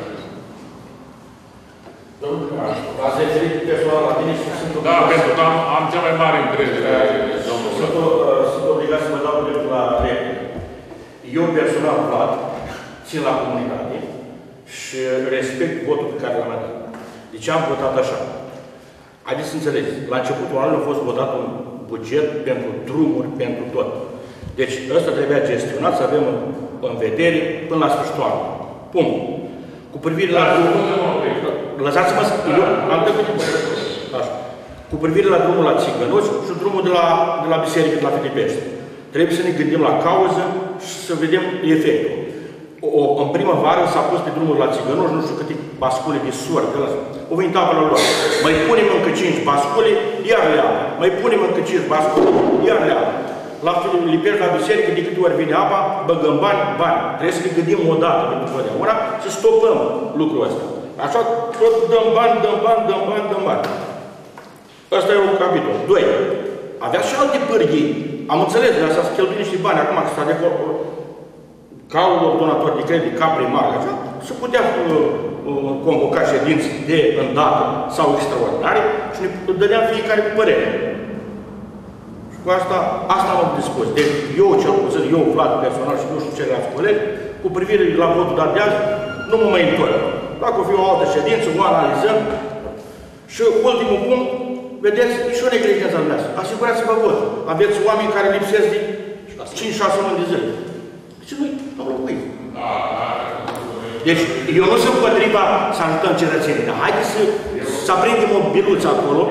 Domnule, ați referit personal la tine și sunt Da, pentru că am, am cea mai mare încredere. Sunt, sunt obligat să mă dau dreptul la replică. Eu personal, Vlad, țin la comunitate și respect votul pe care l-am dat. Deci am votat așa. Haideți să înțelegeți. La începutul anului a fost votat un buget pentru drumuri, pentru tot. Deci ăsta trebuia gestionat, să avem în vedere până la sfârșitul anului. Punct. Cu privire la drumul... Lăsați-mă să... Eu am trecut. Așa. Cu privire la drumul la Țigănuți și drumul de la, de la biserică, de la Filipești. Trebuie să ne gândim la cauză și să vedem efectul. O, în primăvară s-a pus pe drumul la Țigănuți, nu știu câte bascule de sori, de la... O venit apă la lor. Mai punem încă cinci bascule, iar le apă. Mai punem încă cinci bascule, iar le apă. La Filipești, la biserică, de câte ori vine apa, băgăm bani, bani. Trebuie să ne gândim o dată pentru totdeauna să stopăm lucrul ăsta. Așa, tot dăm bani, dăm bani, dăm bani, dăm bani. Ăsta e un capitol. Doi. Avea și alte pârghii. Am înțeles, de asta să cheltui niște bani acum, că s-a de ca un donator de credit, ca primar, așa, să putea uh, uh, convoca ședinți de îndată sau extraordinare și ne dădeam fiecare cu părere. Și cu asta, asta am dispus. Deci eu, cel puțin, eu, Vlad, personal și nu știu ceilalți colegi, cu privire la votul dat de azi, nu mă mai întorc. Dacă o fi o altă ședință, o analizăm. Și ultimul punct, vedeți, și o neglijență al mea. Asigurați-vă vot. Aveți oameni care lipsesc de cinci șase luni de zile. Și noi am locuit. Deci, eu nu sunt împotriva să ajutăm cetățenii, dar haideți să, să aprindem o biluță acolo.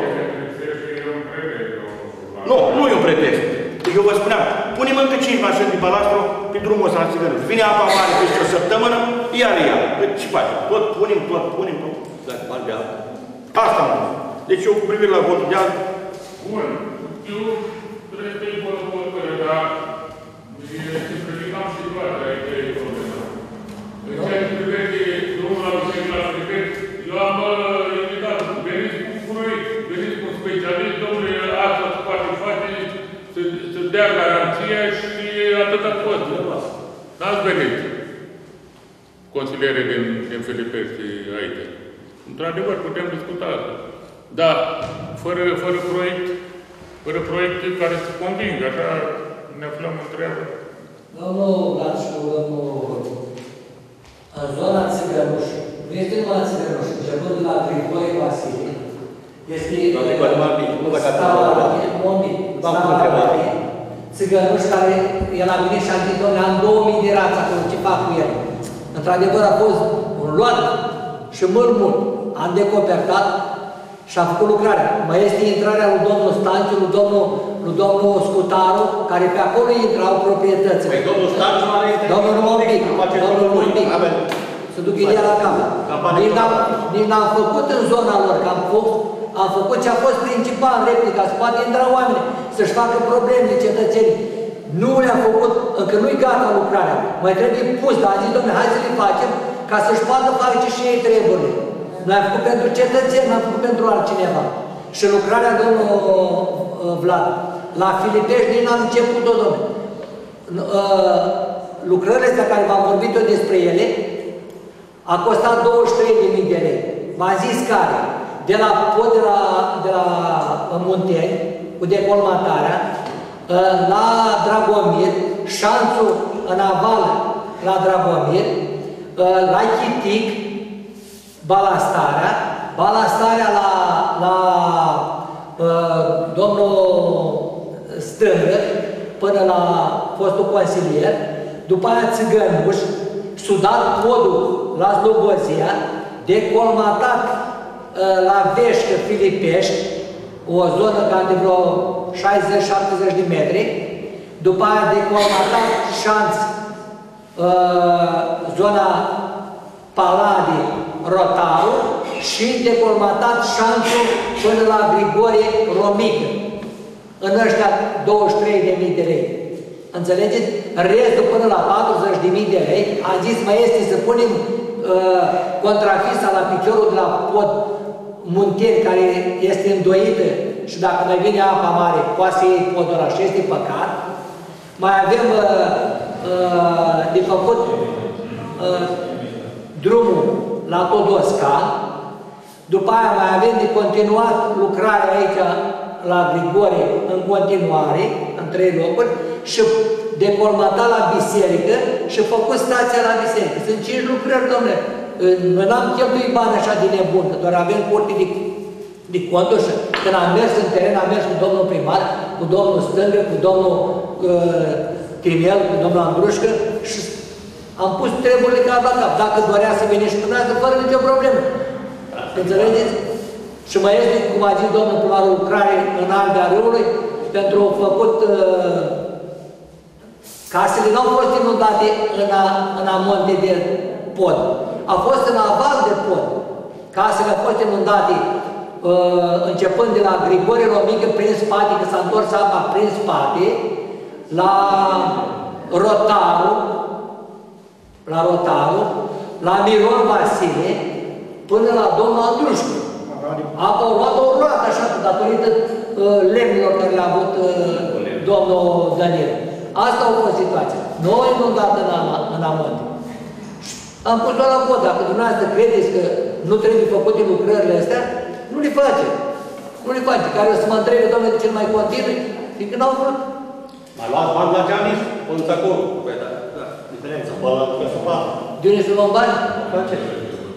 Nu, nu e un pretext. Eu vă spuneam, punem încă cinci mașini de balastru pe drumul ăsta la Țigănuți. Vine apa mare peste o săptămână, iar ea. Ce faci? Tot punem, tot punem, tot. Dacă bani de apă. Asta am zis. Deci eu cu privire la votul de azi... Bun. Eu trebuie să-i vorbesc, dar simplificam situația aici e problema. În ceea ce privește drumul la biserică la Filipești, eu am invitat, veniți cu proiect, veniți cu un specialist, domnule, asta se poate face, să dea garanția și atât a fost. N-ați venit consiliere din, din Filipești aici. Într-adevăr, putem discuta asta. Dar, fără, fără proiect, fără proiecte care să convingă, așa, ne aflăm în treabă. Domnul Vlațu, domnul, în zona Țigănuș, nu este numai Țigănuș, începând de la Grigore Vasile, este Stavarie, Țigănuș, care el a venit și a zis, domnule, am două mii de rați acolo, ce fac cu el? Într-adevăr a fost un luat și mult, am decopertat și a făcut lucrarea. Mai este intrarea lui domnul Stanciu, lui domnul, lui domnul Scutaru, care pe acolo intrau proprietățile. Păi domnul Stanciu are... Domnul numai un pic, domnul numai un pic. Se duc ideea la cameră. Nici n-am făcut în zona lor, că am fost, am făcut ce a fost principal în replica, să poate intra oameni, să-și facă probleme de cetățenii. Nu le-am făcut, încă nu-i gata lucrarea. Mai trebuie pus, dar a zis, domnule, hai să le facem, ca să-și poată face și ei treburile. Noi am făcut pentru cetățeni, n-am făcut pentru altcineva. Și lucrarea, domnul uh, Vlad, la Filipești nici n-am început-o, domnule. Uh, lucrările astea care v-am vorbit eu despre ele, a costat douăzeci și trei de mii de lei. V-am zis care? De la pod de la, de la Munteni, cu decolmatarea, uh, la Dragomir, șanțul în aval la Dragomir, uh, la Chitic, balastarea, balastarea la, la uh, domnul Stângă, până la fostul consilier, după aia Țigănuș, sudat podul la Slobozia, decolmatat uh, la Veșcă, Filipești, o zonă cam de vreo șaizeci șaptezeci de metri, după aia decolmatat șanț, uh, zona Paladii, Rotaru și decolmatat șanțul până la Grigore Romică. În ăștia douăzeci și trei de mii de lei. Înțelegeți? Restul până la patruzeci de mii de lei. Am zis, mai este să punem uh, contrafisa la piciorul de la pod Munteni, care este îndoită și dacă mai vine apa mare, poate să iei podul ăla și este păcat. Mai avem uh, uh, de făcut uh, drumul la Todosca, după aia mai avem de continuat lucrarea aici la Grigore în continuare, în trei locuri, și decolmatat la biserică și făcut stația la biserică. Sunt cinci lucrări, domnule. Noi n-am cheltuit bani așa de nebun, că doar avem curte de, de conturi și când am mers în teren, am mers cu domnul primar, cu domnul Stângă, cu domnul uh, Trimel, cu domnul Andrușcă și am pus treburile cap la cap. Dacă dorea să veni și dumneavoastră, fără nicio problemă. Înțelegeți? Și mai este, cum a zis domnul primar, o lucrare în Albia Râului, pentru făcut uh, casele nu au fost inundate în, a, în amonte de pod. A fost în aval de pod. Casele au fost inundate uh, începând de la Grigore Romică prin spate, că s-a întors apa prin spate, la Rotaru, la Rotaru, la Miron Vasile, până la domnul Andrușcu. Apa au luat o roată așa, datorită uh, lemnilor care le-a avut uh, domnul Daniel. Asta a fost situația. Nu a inundat în, în amonte. Am pus doar la vot. Dacă dumneavoastră credeți că nu trebuie făcute lucrările astea, nu le face. Nu le face. Care o să mă întrebe, domnule, de ce nu mai continui? Fiindcă n-au vrut. Mai luați bani la Gianis? Până acolo. Păi da, da. Diferența. Bă, la Căsupa. De unde să luăm bani? Francezi.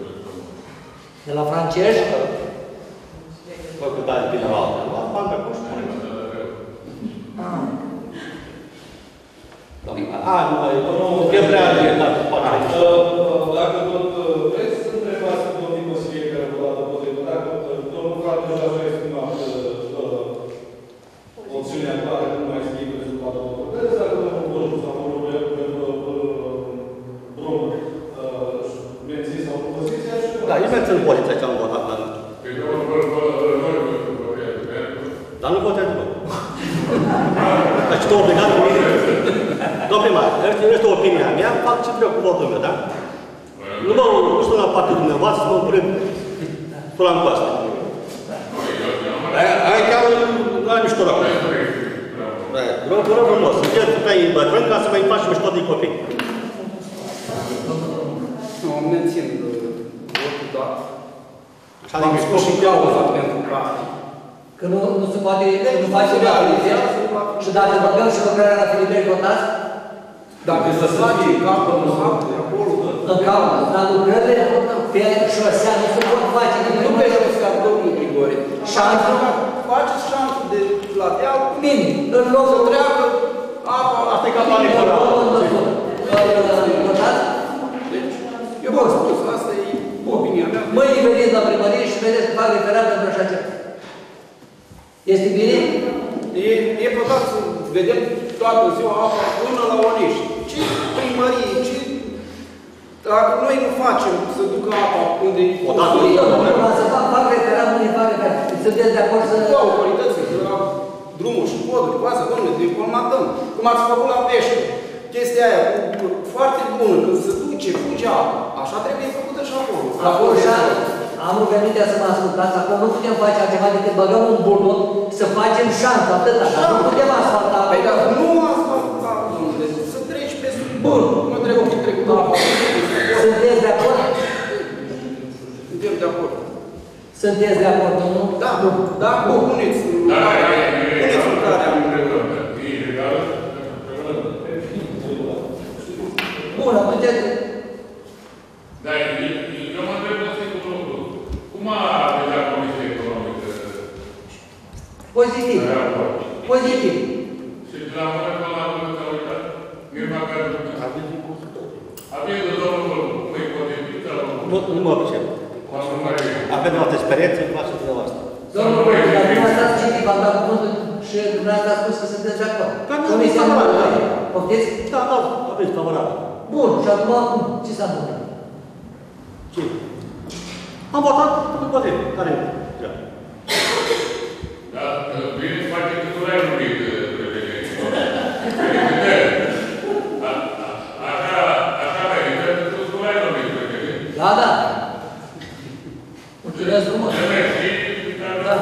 De la francezi? Bă, cât ai bine la altă. Luați bani pe acolo și pune. A, nu, nu, e prea de dat. Dacă tot vreți să întrebați domnul consilier care vă dată potrivă, dacă domnul Vlad deja v-a exprimat opțiunea care nu mai schimbă rezultatul hotărârii, dacă domnul Borju sau domnul Brum menții sau poziția și... Da, eu mențin poziția ce am votat, dar... Dar nu votează după. Deci tu obligat cu mine. Domnul primar, este opinia mea, fac ce vreau cu votul meu, da? Nu mă nu sunt la partea dumneavoastră, să mă împrând până la încoastă. Aia chiar la mișto rău. Vă rog frumos, să fie pe bătrân ca să mai faci mișto de copii. Nu, am mențin votul dat. Am spus și cauza pentru care, Că nu, nu se poate, nu face la Filiberi. Și dacă băgăm și lucrarea la Filiberi, votați? Dacă se face capăt în fapte, acolo... În capăt, dar lucrările pe șosea nu se pot face. Nu pe șosea, domnul Grigore. Șanțul? Faceți șanțul de la deal. Bine, în loc să treacă apa... Asta e ca manipulat. Votați? Deci, eu v-am spus, asta e opinia mea. Mâine veniți la primărie și vedeți că fac referat pentru așa ceva. Este bine? E, e păcat să vedem toată ziua apa până la Onești. Ce primărie, ce... Dacă noi nu facem să ducă apa unde e... O dată, nu, să fac, fac referat, mâine fac referat. Sunteți de acord să... Cu autoritățile, la drumul și poduri, cu asta, domnule, de colmatăm. Cum ați făcut la pește. Chestia aia, foarte bună, când se duce, fuge apa. Așa trebuie făcută și acolo. Acolo și am rugămintea să mă ascultați, acolo nu putem face altceva decât băgăm un buldot să facem șanță, atât așa. Nu putem asfalta. Păi dar nu asfalta, domnule, să treci pe sub. Bun, nu trebuie că trecut apa. Sunteți de acord? Suntem de acord. Sunteți de acord, domnul? Da, da, bun, puneți. Da, da, da. Puneți lucrarea. Bun, atunci... Da, eu mă întreb un singur lucru. Cum a avea Comisia Economică? Pozitiv. Pozitiv. Și de la mână până la mână s-a uitat? Nici măcar nu. Avem de domnul, cum e pozitiv sau nu? Nu mă pricep. Avem o experiență, îmi place dumneavoastră. Domnul, dar dumneavoastră ați citit, v-am dat cuvântul și dumneavoastră ați spus că sunteți de acord. Comisia nu are. Poftiți? Da, da, aveți favorabil. Bun, și acum, ce s-a întâmplat? Ce? Am votat împotrivă. Care e? Da, bine să face că tu n-ai numit prevedere. Așa, așa mai e, că tu n-ai numit prevedere. Da, da. Mulțumesc frumos. Da.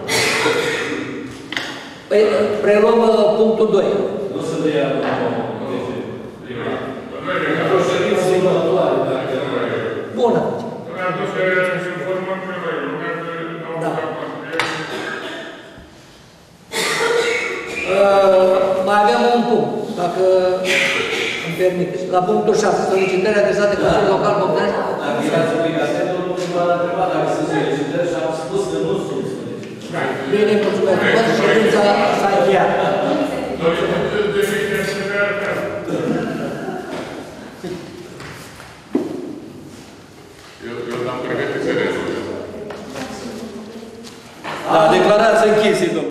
Păi, preluăm punctul doi. Nu se dea o ședință următoare, dacă... Bun, atunci. Da. Uh, mai avem un punct, dacă îmi permiteți. La punctul șase, solicitări adresate Consiliului Local Bogdan. Dacă i-ați obligat, domnul m-a întrebat dacă sunt solicitări și am spus că nu sunt solicitări. Bine, mulțumesc. Toată ședința s-a încheiat. Da, declarați închise, domnule.